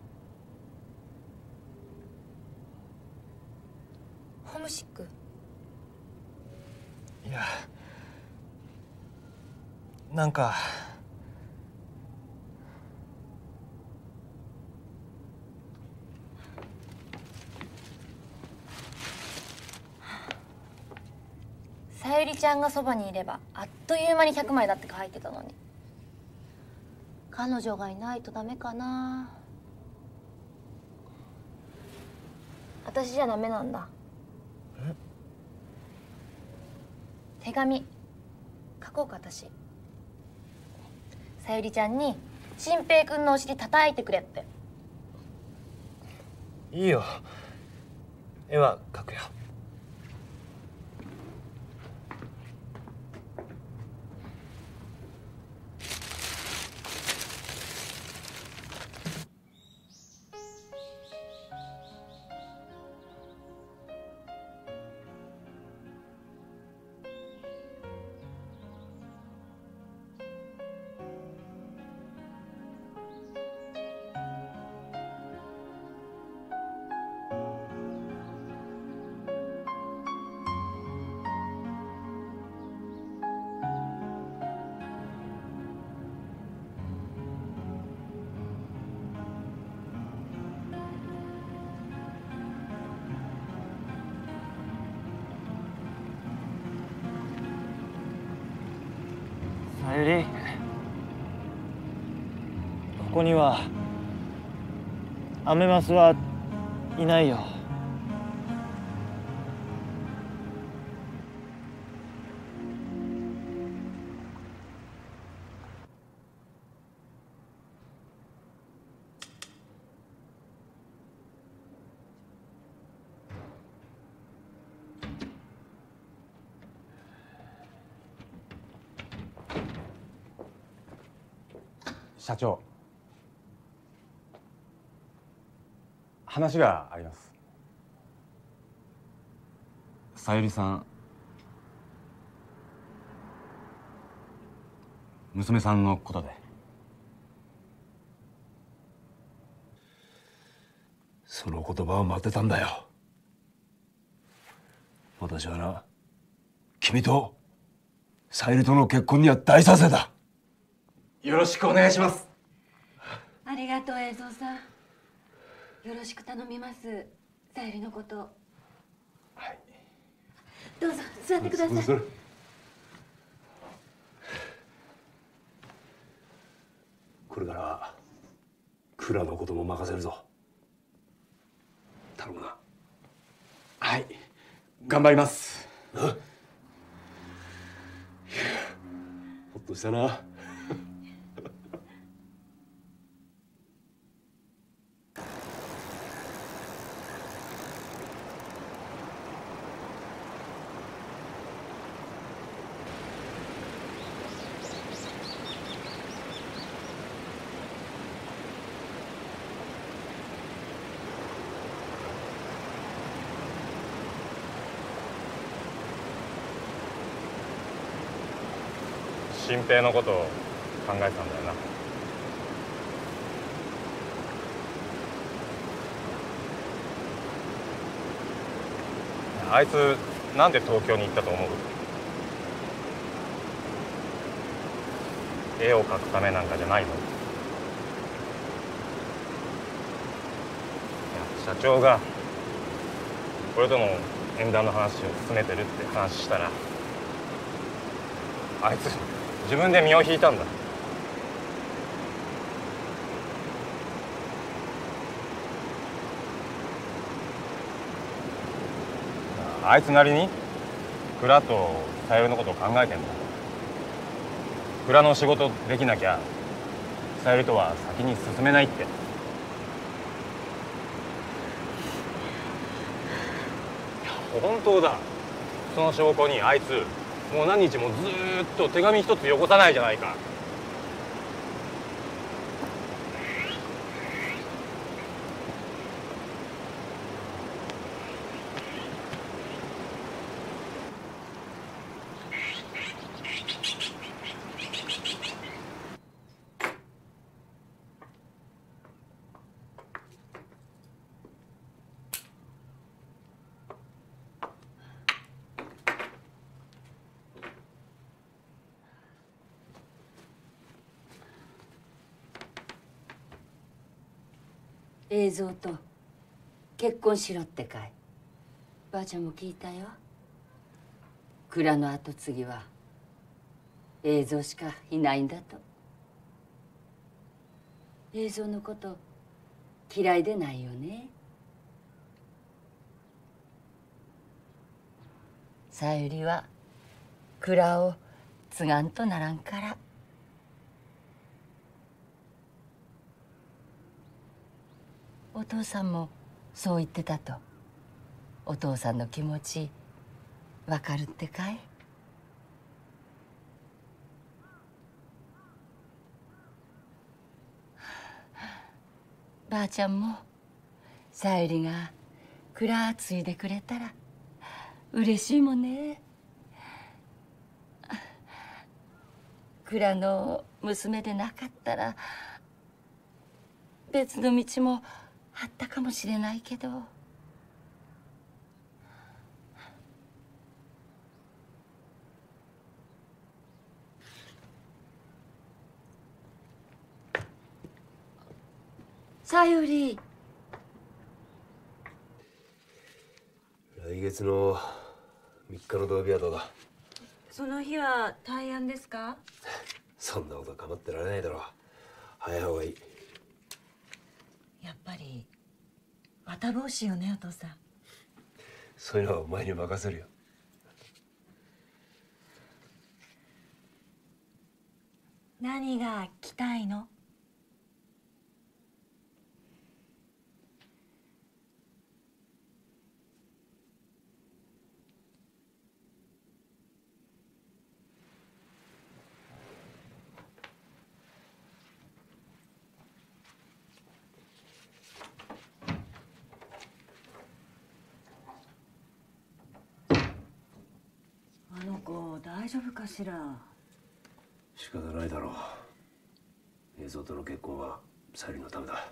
ホームシック？ いや、なんかさゆりちゃんがそばにいればあっという間に100枚だって書いてたのに。彼女がいないとダメかな。私じゃダメなんだ。手紙書こうか私。さゆりちゃんに新平君のお尻叩いてくれって。 いいよ、絵は描くよ。さゆり、ここにはアメマスはいないよ。 社長、話があります。さゆりさん、娘さんのことで。 その言葉を待ってたんだよ。私はな、君とさゆりとの結婚には大賛成だ。 よろしくお願いします。 ありがとう栄三さん。よろしく頼みます。さゆりのこと。 はい。 どうぞ座ってください。 これからは蔵のことも任せるぞ。頼むな。 はい、頑張ります。 ほっとしたな。 新平のことを考えてたんだよな。あいつなんで東京に行ったと思う？絵を描くためなんかじゃないの？いや、社長が俺との縁談の話を進めてるって話したら、あいつ自分で身を引いたんだ。あいつなりに蔵とさゆりのことを考えてんだ。蔵の仕事できなきゃさゆりとは先に進めないって。本当だ。その証拠にあいつもう何日もずーっと手紙一つよこさないじゃないか。 映像と結婚しろってかい。ばあちゃんも聞いたよ。蔵の跡継ぎは映像しかいないんだと。映像のこと嫌いでないよね。さゆりは蔵を継がんとならんから。お父さんもそう言ってたと。お父さんの気持ちわかるってかい？ばあちゃんもさゆりが蔵継いでくれたら嬉しいもんね。蔵の娘でなかったら別の道もあったかもしれないけど。さゆり、 来月の3日の土曜日はどうだ？ その日は大安ですか？ そんなこと構ってられないだろう。早い方がいい。 やっぱり綿帽子よね、お父さん。 そういうのはお前に任せるよ。 何が着たいの？あの子大丈夫かしら？ 仕方ないだろう。映像との結婚はさゆりのためだ。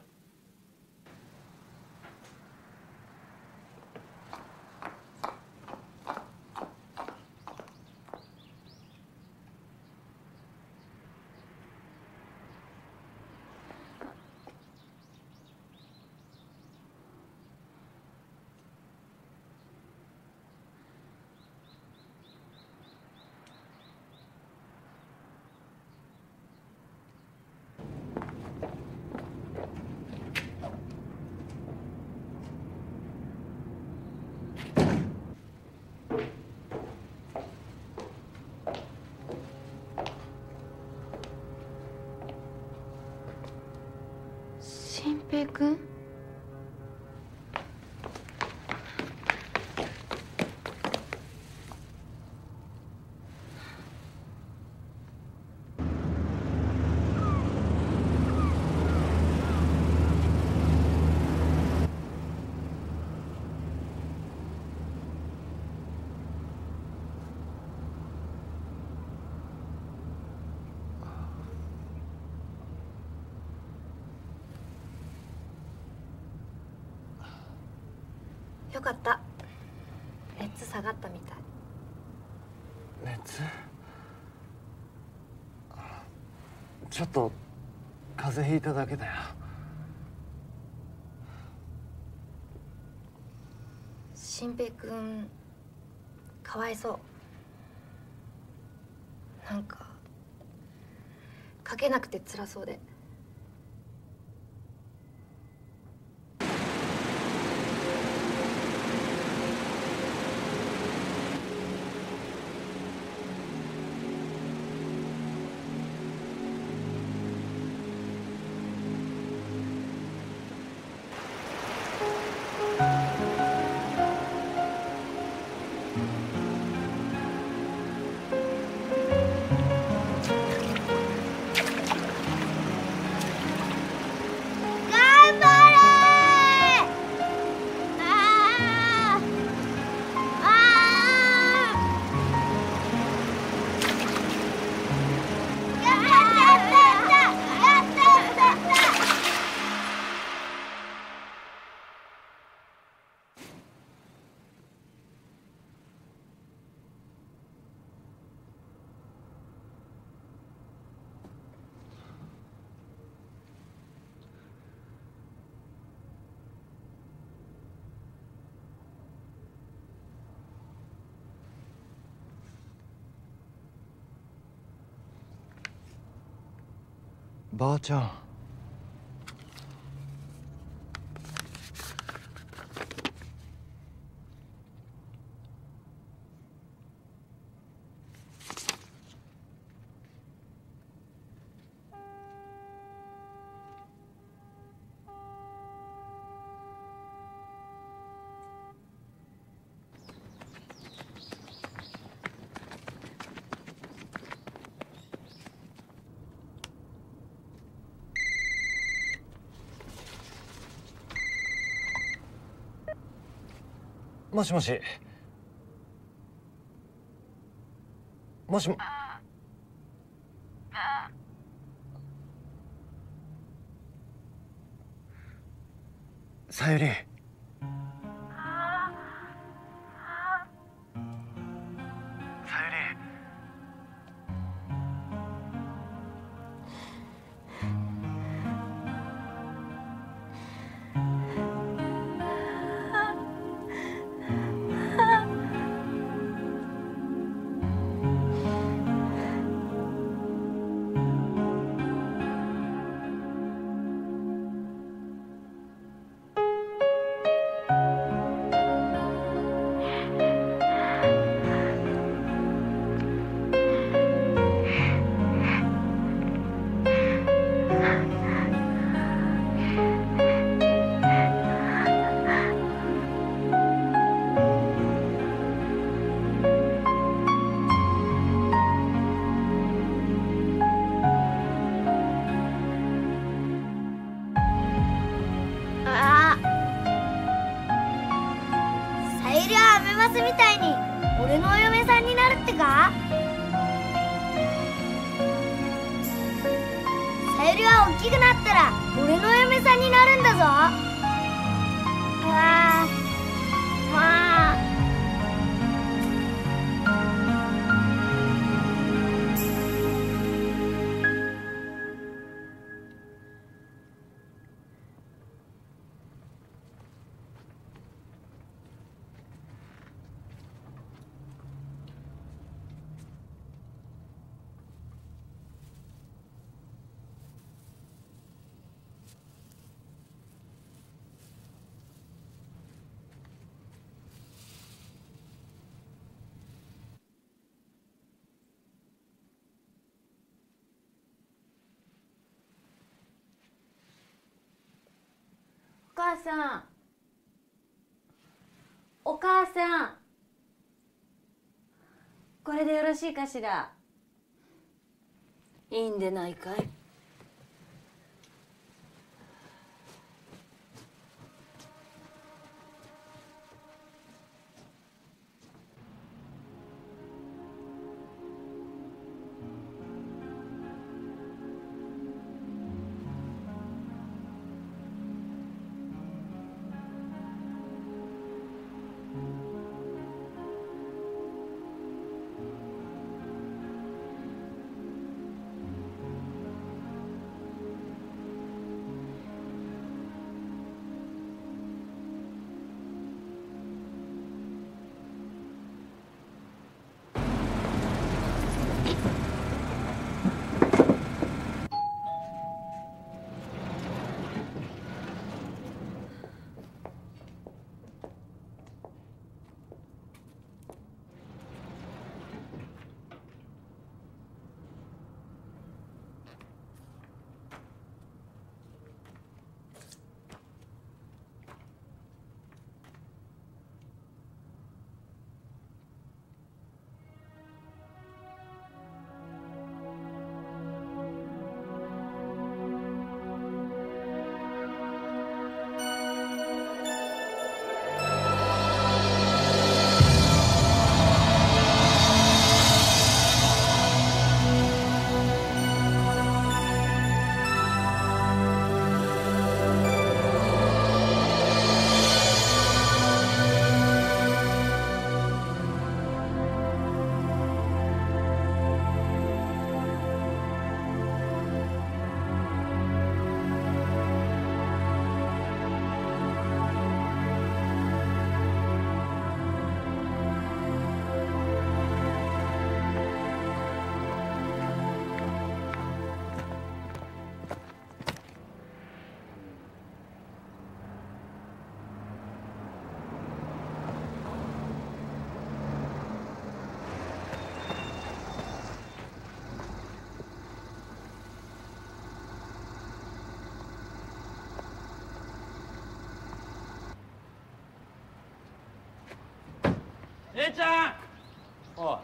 新平君？ かった。熱下がったみたい。 熱？ちょっと風邪ひいただけだよ。 新平くんかわいそう。なんか書けなくて辛そうで。 ばあちゃん。もしもし。もしも。さゆり。 みたいに俺のお嫁さんになるってか？さゆりは大きくなったら俺のお嫁さんになるんだぞ。まあお母さん、お母さん、これでよろしいかしら？ いいんでないかい？ じいちゃん。おい。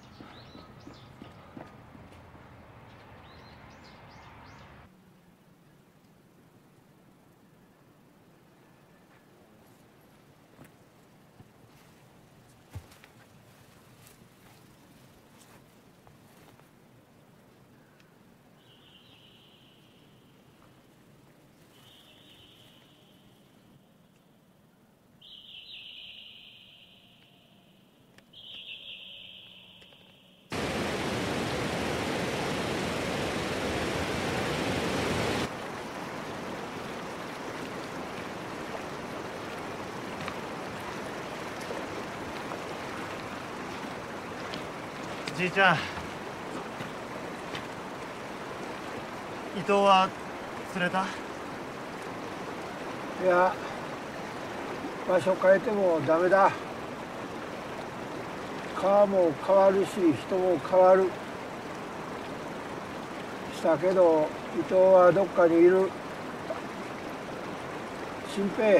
じいちゃん、伊藤は釣れた？ いや、場所変えてもダメだ。川も変わるし人も変わる。したけど伊藤はどっかにいる。新平、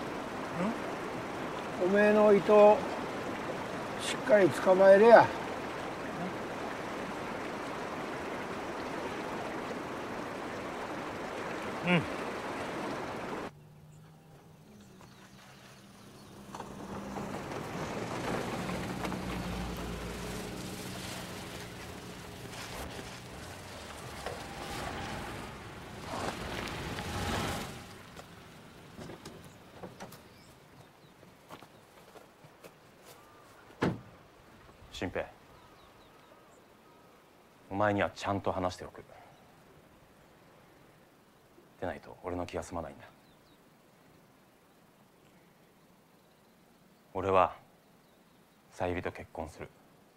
おめえの伊藤しっかり捕まえれや。 うん。 新平、お前にはちゃんと話しておく。でないと俺の気が済まないんだ。俺はさゆりと結婚する。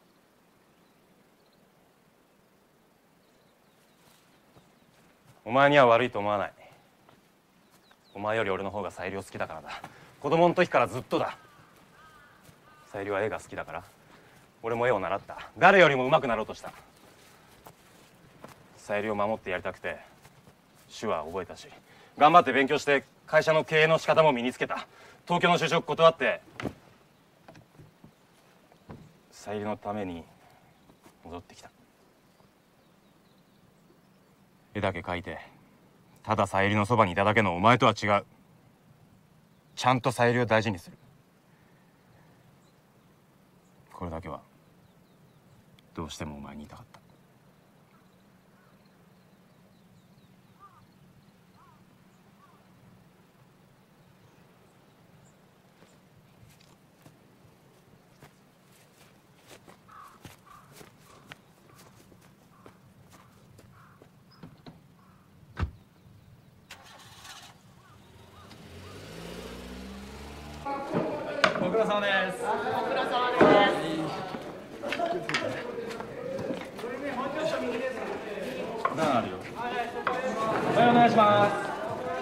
お前には悪いと思わない。お前より俺の方がさゆりを好きだからだ。子供の時からずっとだ。さゆりは絵が好きだから俺も絵を習った。誰よりも上手くなろうとした。さゆりを守ってやりたくて手話を覚えたし、頑張って勉強して会社の経営の仕方も身につけた。東京の就職断ってさゆりのために戻ってきた。絵だけ描いてたださゆりのそばにいただけのお前とは違う。ちゃんとさゆりを大事にする。これだけはどうしてもお前に言いたかった。 ご苦労様です。 ご苦労様です。 段あるよ。はい、お願いします。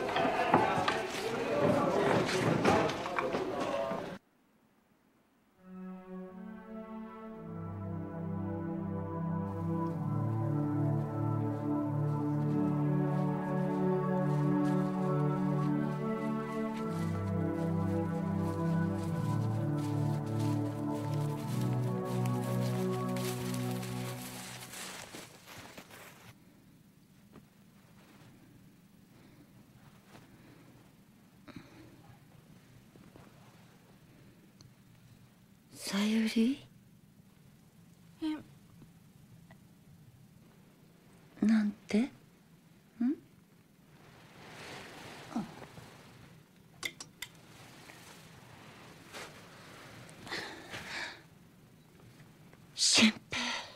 さゆり？なんて？ん？新平。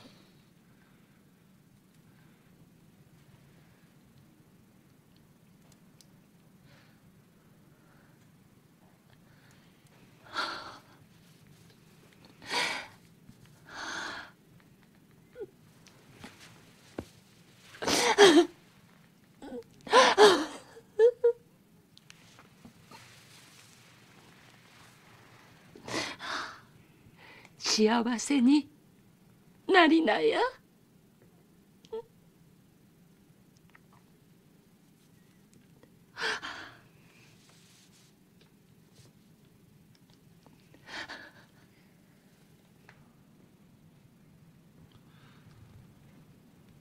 幸せになりなや。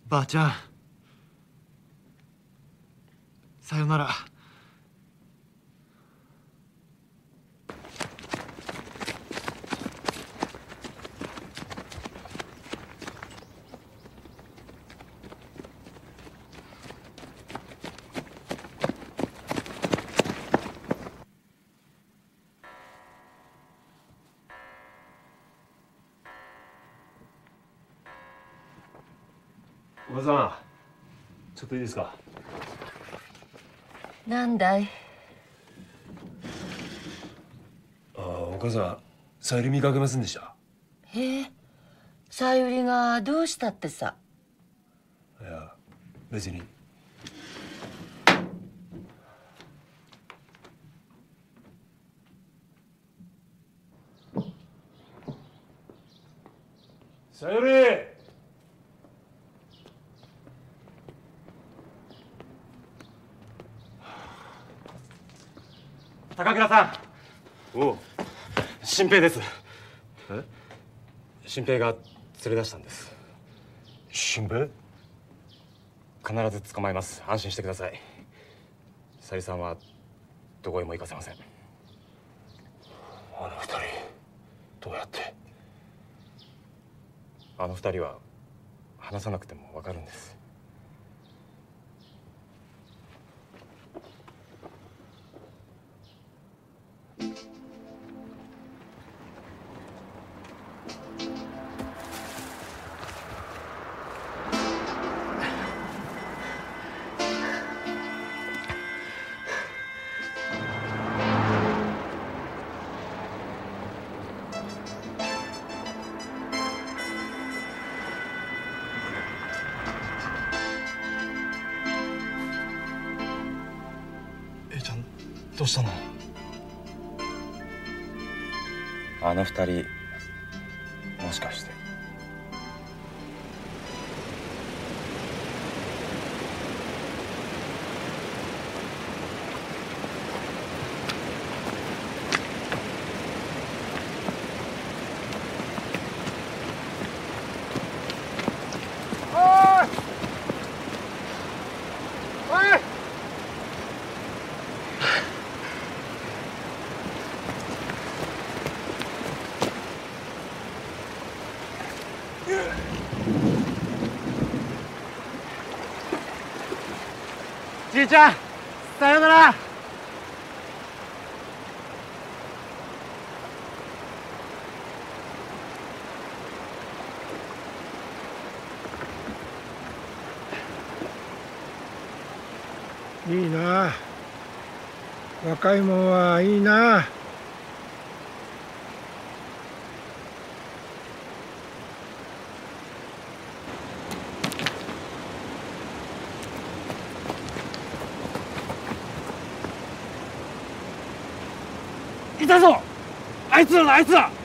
ばあちゃん、さよなら。 お母さん、ちょっといいですか。 なんだい。 お母さん、さゆり見かけませんでした。 へえ、さゆりがどうしたってさ。 いや、別に。さゆり。 高倉さん。おう、新平です。 え？ 新平が連れ出したんです。 新平？ 必ず捕まえます。安心してください。さゆりさんはどこへも行かせません。 あの二人、どうやって？ あの二人は話さなくてもわかるんです。 どうしたの？ あの二人、もしかして。 じいちゃん、さよなら。 いいな、若いもんはいいな。 いたぞ、あいつらだ、あいつら。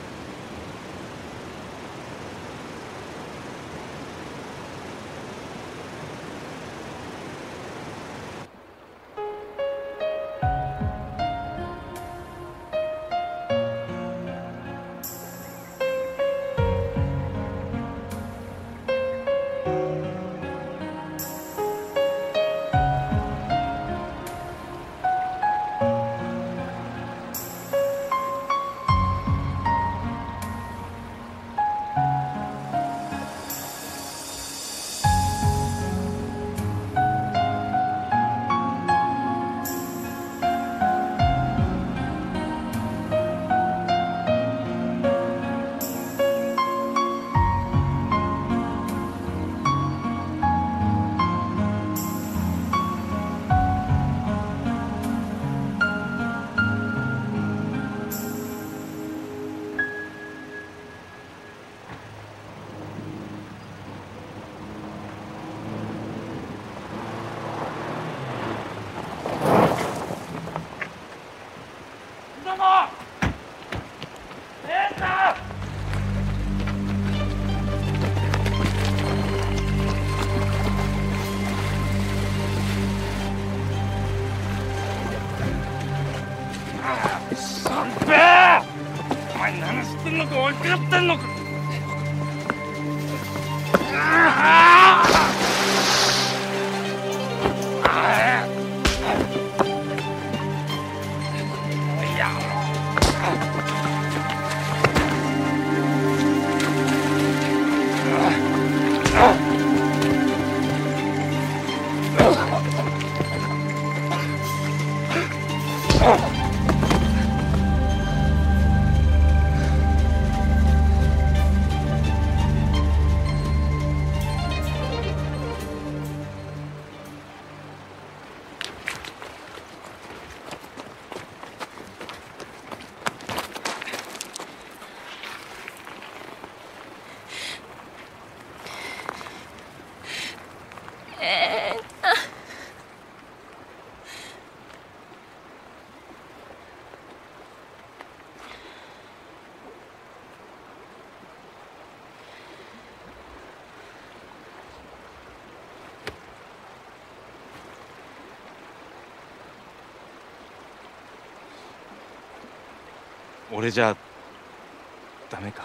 俺じゃダメか？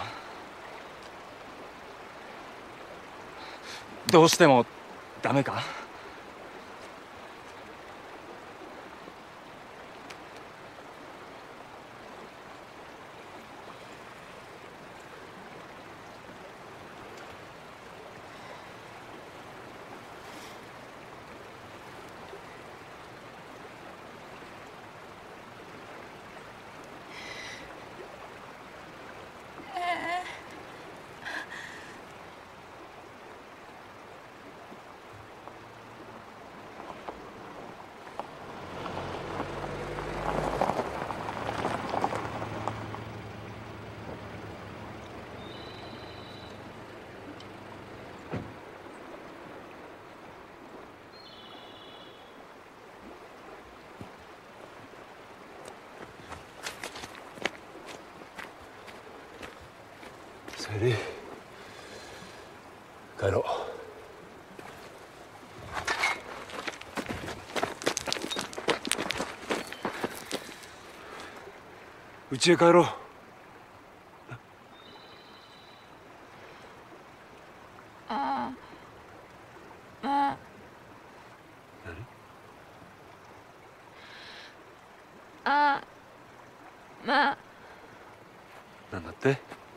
どうしてもダメか？ さゆり、帰ろう。家へ帰ろう。なんだって？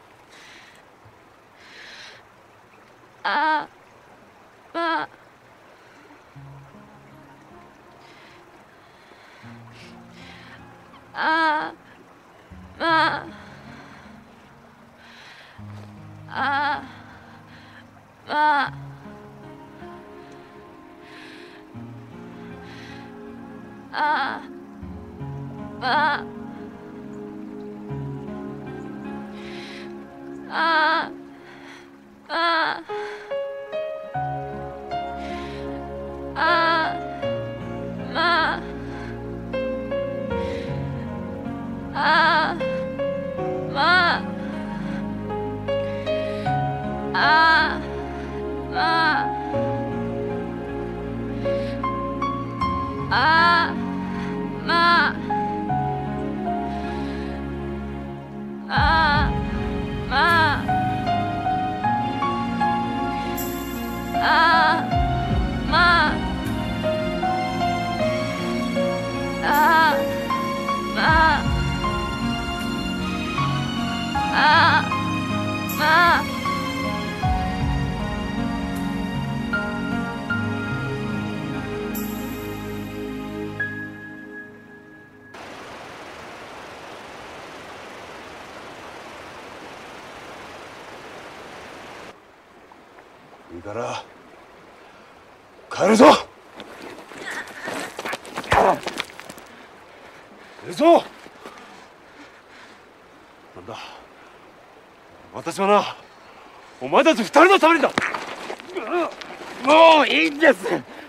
いいから帰るぞ。帰るぞ。なんだ、私はな、お前たち二人のためにだ。 もういいんです。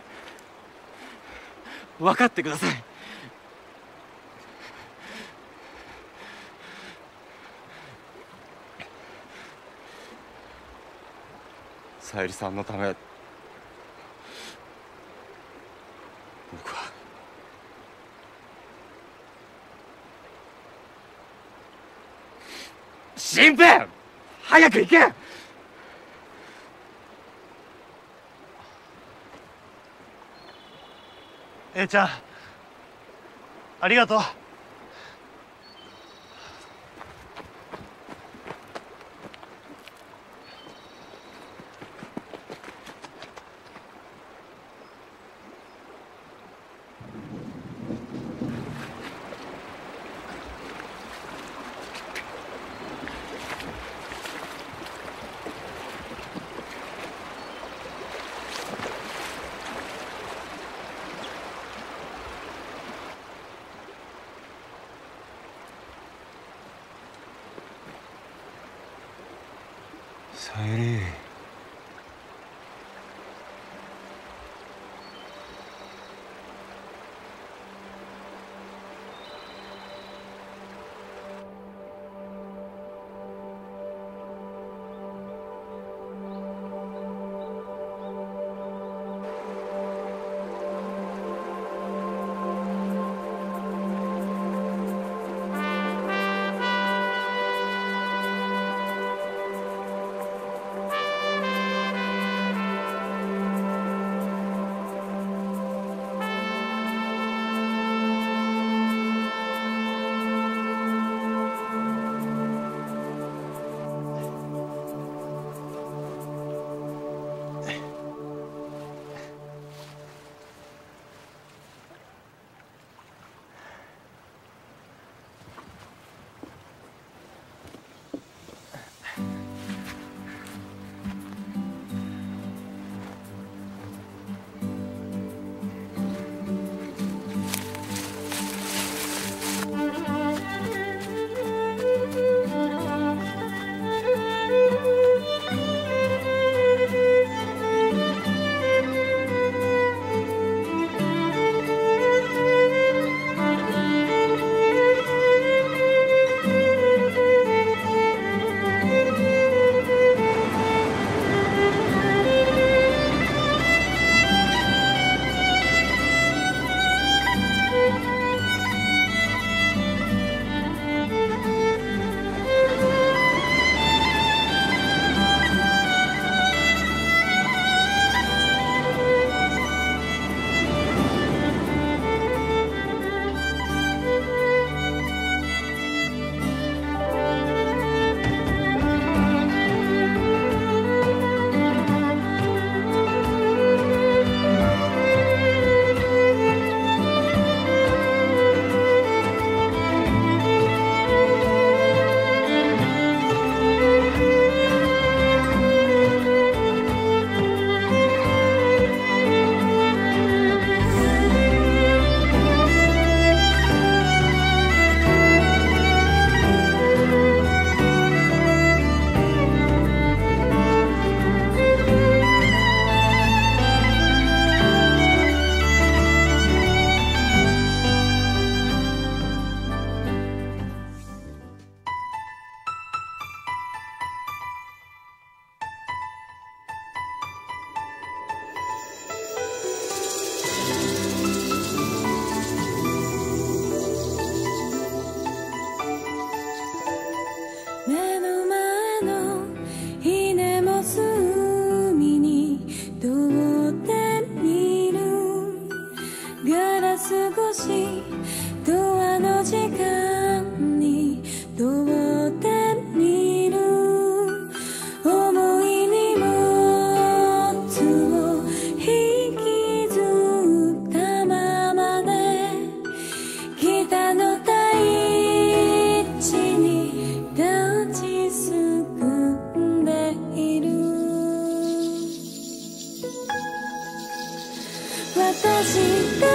分かってください。 さゆりさんのため、僕は新平、早く行け。 Aちゃん、ありがとう。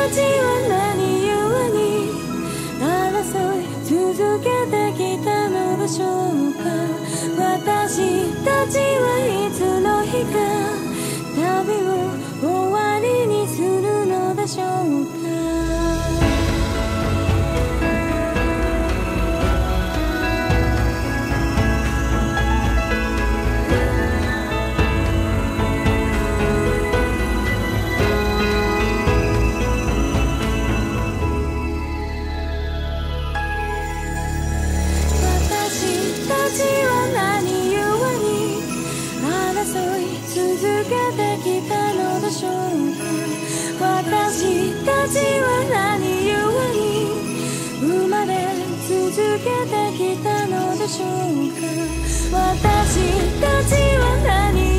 ちは何故に争い続けてきたのでしょうか。私たちはいつの日か旅を終わりにするのでしょうか。私たちは何故に生まれ続けてきたのでしょうか。私たちは何